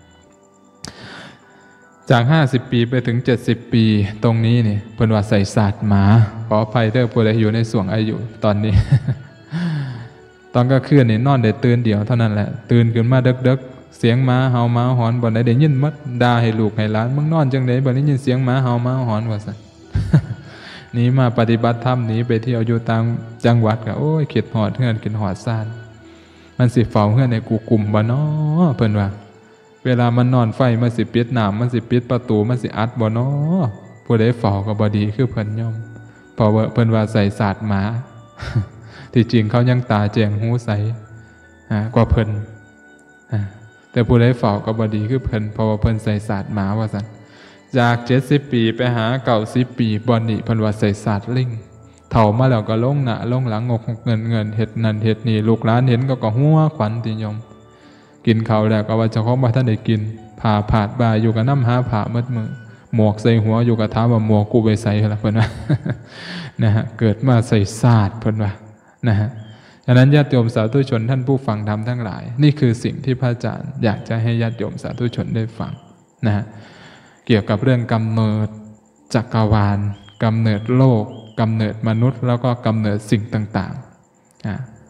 จากห้าสิบปีไปถึงเจ็ดสิบปีตรงนี้นี่เพิ่นว่าใส่ศาสตร์หมาขออภัยเด้อผู้ใดอยู่ในส่วงอายุตอนนี้ ตอนก็คืนนี่นอนได้ตื่นเดียวเท่านั้นแหละตื่นขึ้นมาดึกๆเสียงหมาเห่าหมาหอนบ่ได้ได้ยินมัดด่าให้ลูกให้หลานมึงนอนจังได๋บ่ได้ยินเสียงหมาเห่าหมาหอนว่าซั่น หนีมาปฏิบัติธรรมหนีไปเที่ยวอยู่ต่างจังหวัดก็โอ้ยคิดฮอดเฮือนคิดฮอดซ่านมันสิเฝ้าเฮือนให้กูกุมบ่น้อเพิ่นว่าเวลามันนอนไฟมันสิปิดน้ำมันสิปิดประตูมันสิอัดบ่น้อผู้ใดเฝ้าก็บ่ดีคือเพิ่นย่อมเพราะว่าเพิ่นว่าใส่ศาสตร์หมา ที่จริงเขายังตาแจ้งหูใสกว่าเพิ่นแต่ผู้ใดเฝ้าก็บ่ดีคือเพิ่นเพราะว่าเพิ่นใส่ศาสตร์หมาว่าซั่นจากเจ็ดสิบปีไปหาเก้าสิบปีบ่นี่เพิ่นว่าใส่ศาสตร์ลิงเฒ่ามาแล้วก็ลงหน้าลงหลังงกเงินเงินเฮ็ดนั่นเฮ็ดนี่ลูกหลานเห็นก็ก็หัวขวัญติยมกินข้าวแล้วก็ว่าเจ้าของบ่ทันได้กินผ่าผาดบ่าอยู่กับน้ำหาผ้ามืดมือหมวกใส่หัวอยู่กับถามว่าหมวกกูไปใส่ล่ะเพิ่นว่า นะฮะเกิดมาใส่ศาสตร์เพิ่นว่านะฮะฉะนั้นญาติโยมสาธุชนท่านผู้ฟังธรรมทั้งหลายนี่คือสิ่งที่พระอาจารย์อยากจะให้ญาติโยมสาธุชนได้ฟังนะฮะเกี่ยวกับเรื่องกำเนิดจักรวาลกำเนิดโลกกำเนิดมนุษย์แล้วก็กำเนิดสิ่งต่างๆนะ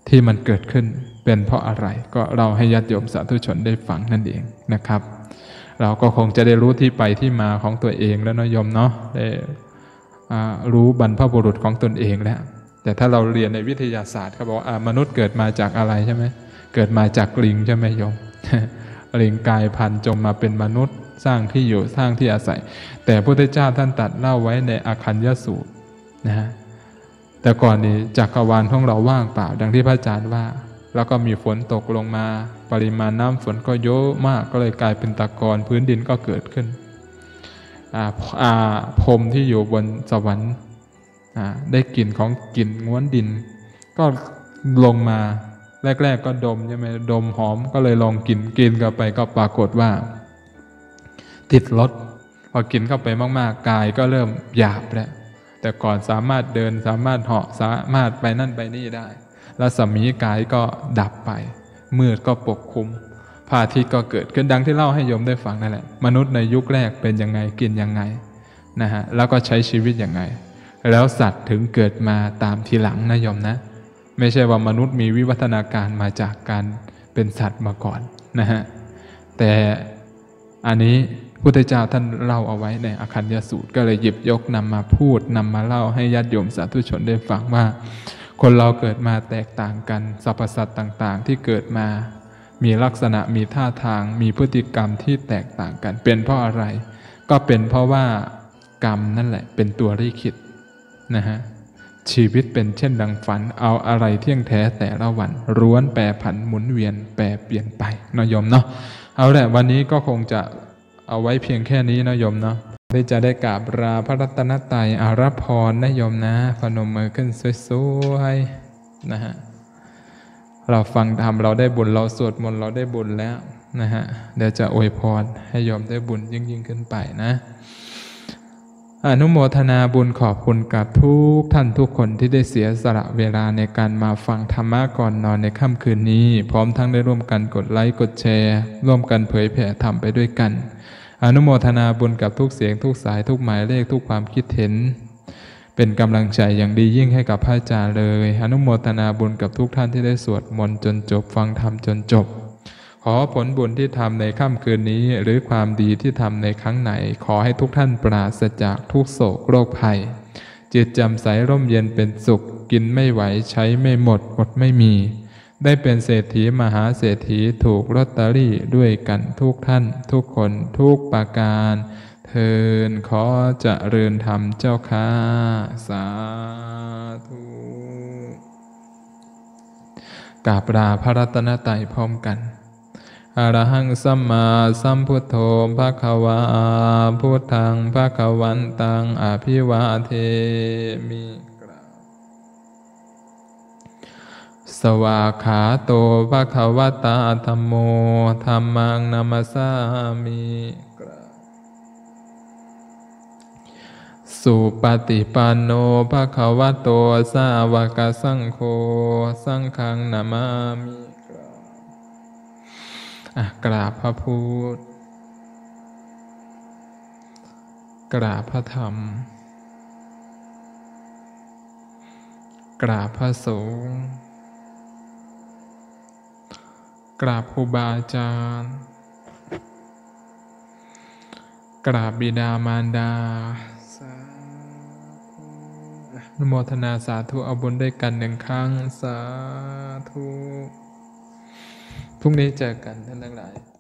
ที่มันเกิดขึ้นเป็นเพราะอะไรก็เราให้ญาติโยมสาธุชนได้ฟังนั่นเองนะครับเราก็คงจะได้รู้ที่ไปที่มาของตัวเองแล้วนะโยมเนาะได้รู้บรรพบุรุษของตนเองแล้วแต่ถ้าเราเรียนในวิทยาศาสตร์เขาบอกว่ามนุษย์เกิดมาจากอะไรใช่ไหมเกิดมาจากลิงใช่ไหมโยม ลิงกลายพันธุ์จงมาเป็นมนุษย์สร้างที่อยู่สร้างที่อาศัยแต่พระพุทธเจ้าท่านตรัสเล่าไว้ในอาคัญญสูตรนะฮะแต่ก่อนนี้จักรวาลของเราว่างเปล่าดังที่พระอาจารย์ว่าแล้วก็มีฝนตกลงมาปริมาณน้ำฝนก็เยอะมากก็เลยกลายเป็นตะกอนพื้นดินก็เกิดขึ้นอ่าอ่าพรหมที่อยู่บนสวรรค์อ่าได้กลิ่นของกลิ่นง้วนดินก็ลงมาแรกๆก็ดมใช่ไหมดมหอมก็เลยลองกินกินเข้าไปก็ปรากฏว่าติดรสพอกินเข้าไปมากๆกายก็เริ่มหยาบแล้วแต่ก่อนสามารถเดินสามารถเหาะสามารถไปนั่นไปนี่ได้แล้วสมีกายก็ดับไปมืดก็ปกคลุมพระอาทิตย์ก็เกิดขึ้นดังที่เล่าให้โยมได้ฟังนั่นแหละมนุษย์ในยุคแรกเป็นยังไงกินยังไงนะฮะแล้วก็ใช้ชีวิตยังไงแล้วสัตว์ถึงเกิดมาตามทีหลังนะโยมนะไม่ใช่ว่ามนุษย์มีวิวัฒนาการมาจากการเป็นสัตว์มาก่อนนะฮะแต่อันนี้พุทธเจ้าท่านเล่าเอาไว้ในอาคัญญสูตรก็เลยหยิบยกนำมาพูดนำมาเล่าให้ญาติโยมสาธุชนได้ฟังว่าคนเราเกิดมาแตกต่างกันสรรพสัตว์ต่างๆที่เกิดมามีลักษณะมีท่าทางมีพฤติกรรมที่แตกต่างกันเป็นเพราะอะไรก็เป็นเพราะว่ากรรมนั่นแหละเป็นตัวลิขิตนะฮะชีวิตเป็นเช่นดังฝันเอาอะไรเที่ยงแท้แต่ละวันร้วนแปรผันหมุนเวียนแปรเปลี่ยนไปนะโยมเนาะเอาแหละวันนี้ก็คงจะเอาไว้เพียงแค่นี้นะโยมเนาะได้จะได้กราบลาพระรัตนตรัยอารัพรนะโยมนะพนมมือขึ้นสวยๆนะฮะเราฟังธรรมเราได้บุญเราสวดมนต์เราได้บุญแล้วนะฮะเดี๋ยวจะอวยพรให้โยมได้บุญยิ่งยิ่งขึ้นไปนะอนุโมทนาบุญขอบคุณกับทุกท่านทุกคนที่ได้เสียสละเวลาในการมาฟังธรรมะก่อนนอนในค่ำคืนนี้พร้อมทั้งได้ร่วมกันกดไลค์กดแชร์ร่วมกันเผยแผ่ธรรมไปด้วยกันอนุโมทนาบุญกับทุกเสียงทุกสายทุกหมายเลขทุกความคิดเห็นเป็นกำลังใจอย่างดียิ่งให้กับพระอาจารย์เลยอนุโมทนาบุญกับทุกท่านที่ได้สวดมนต์จนจบฟังธรรมจนจบขอผลบุญที่ทำในค่ำคืนนี้หรือความดีที่ทำในครั้งไหนขอให้ทุกท่านปราศจากทุกโศกโรคภัยจิตแจ่มใสร่มเย็นเป็นสุขกินไม่ไหวใช้ไม่หมดอดไม่มีได้เป็นเศรษฐีมหาเศรษฐีถูกลอตเตอรี่ด้วยกันทุกท่านทุกคนทุกประการเทินขอเจริญธรรมเจ้าค้าสาธุกราบลาพระรัตนตรัยพร้อมกันอรหังสัมมาสัมพุทโธภควาพุทธังภควันตังอภิวาเทมิสวาขาโตภควตาธัมโมธัมมังนัมสสามิสุปฏิปันโนภควโตสาวกสังโฆสังฆังนามามิกราบพระพุทธกราบพระธรรมกราบพระสงฆ์กราบครูบาอาจารย์กราบบิดามารดาสาธุอนุโมทนาสาธุเอาบุญด้วยกันหนึ่งครั้งสาธุพรุ่งนี้เจอกันท่านทั้งหลาย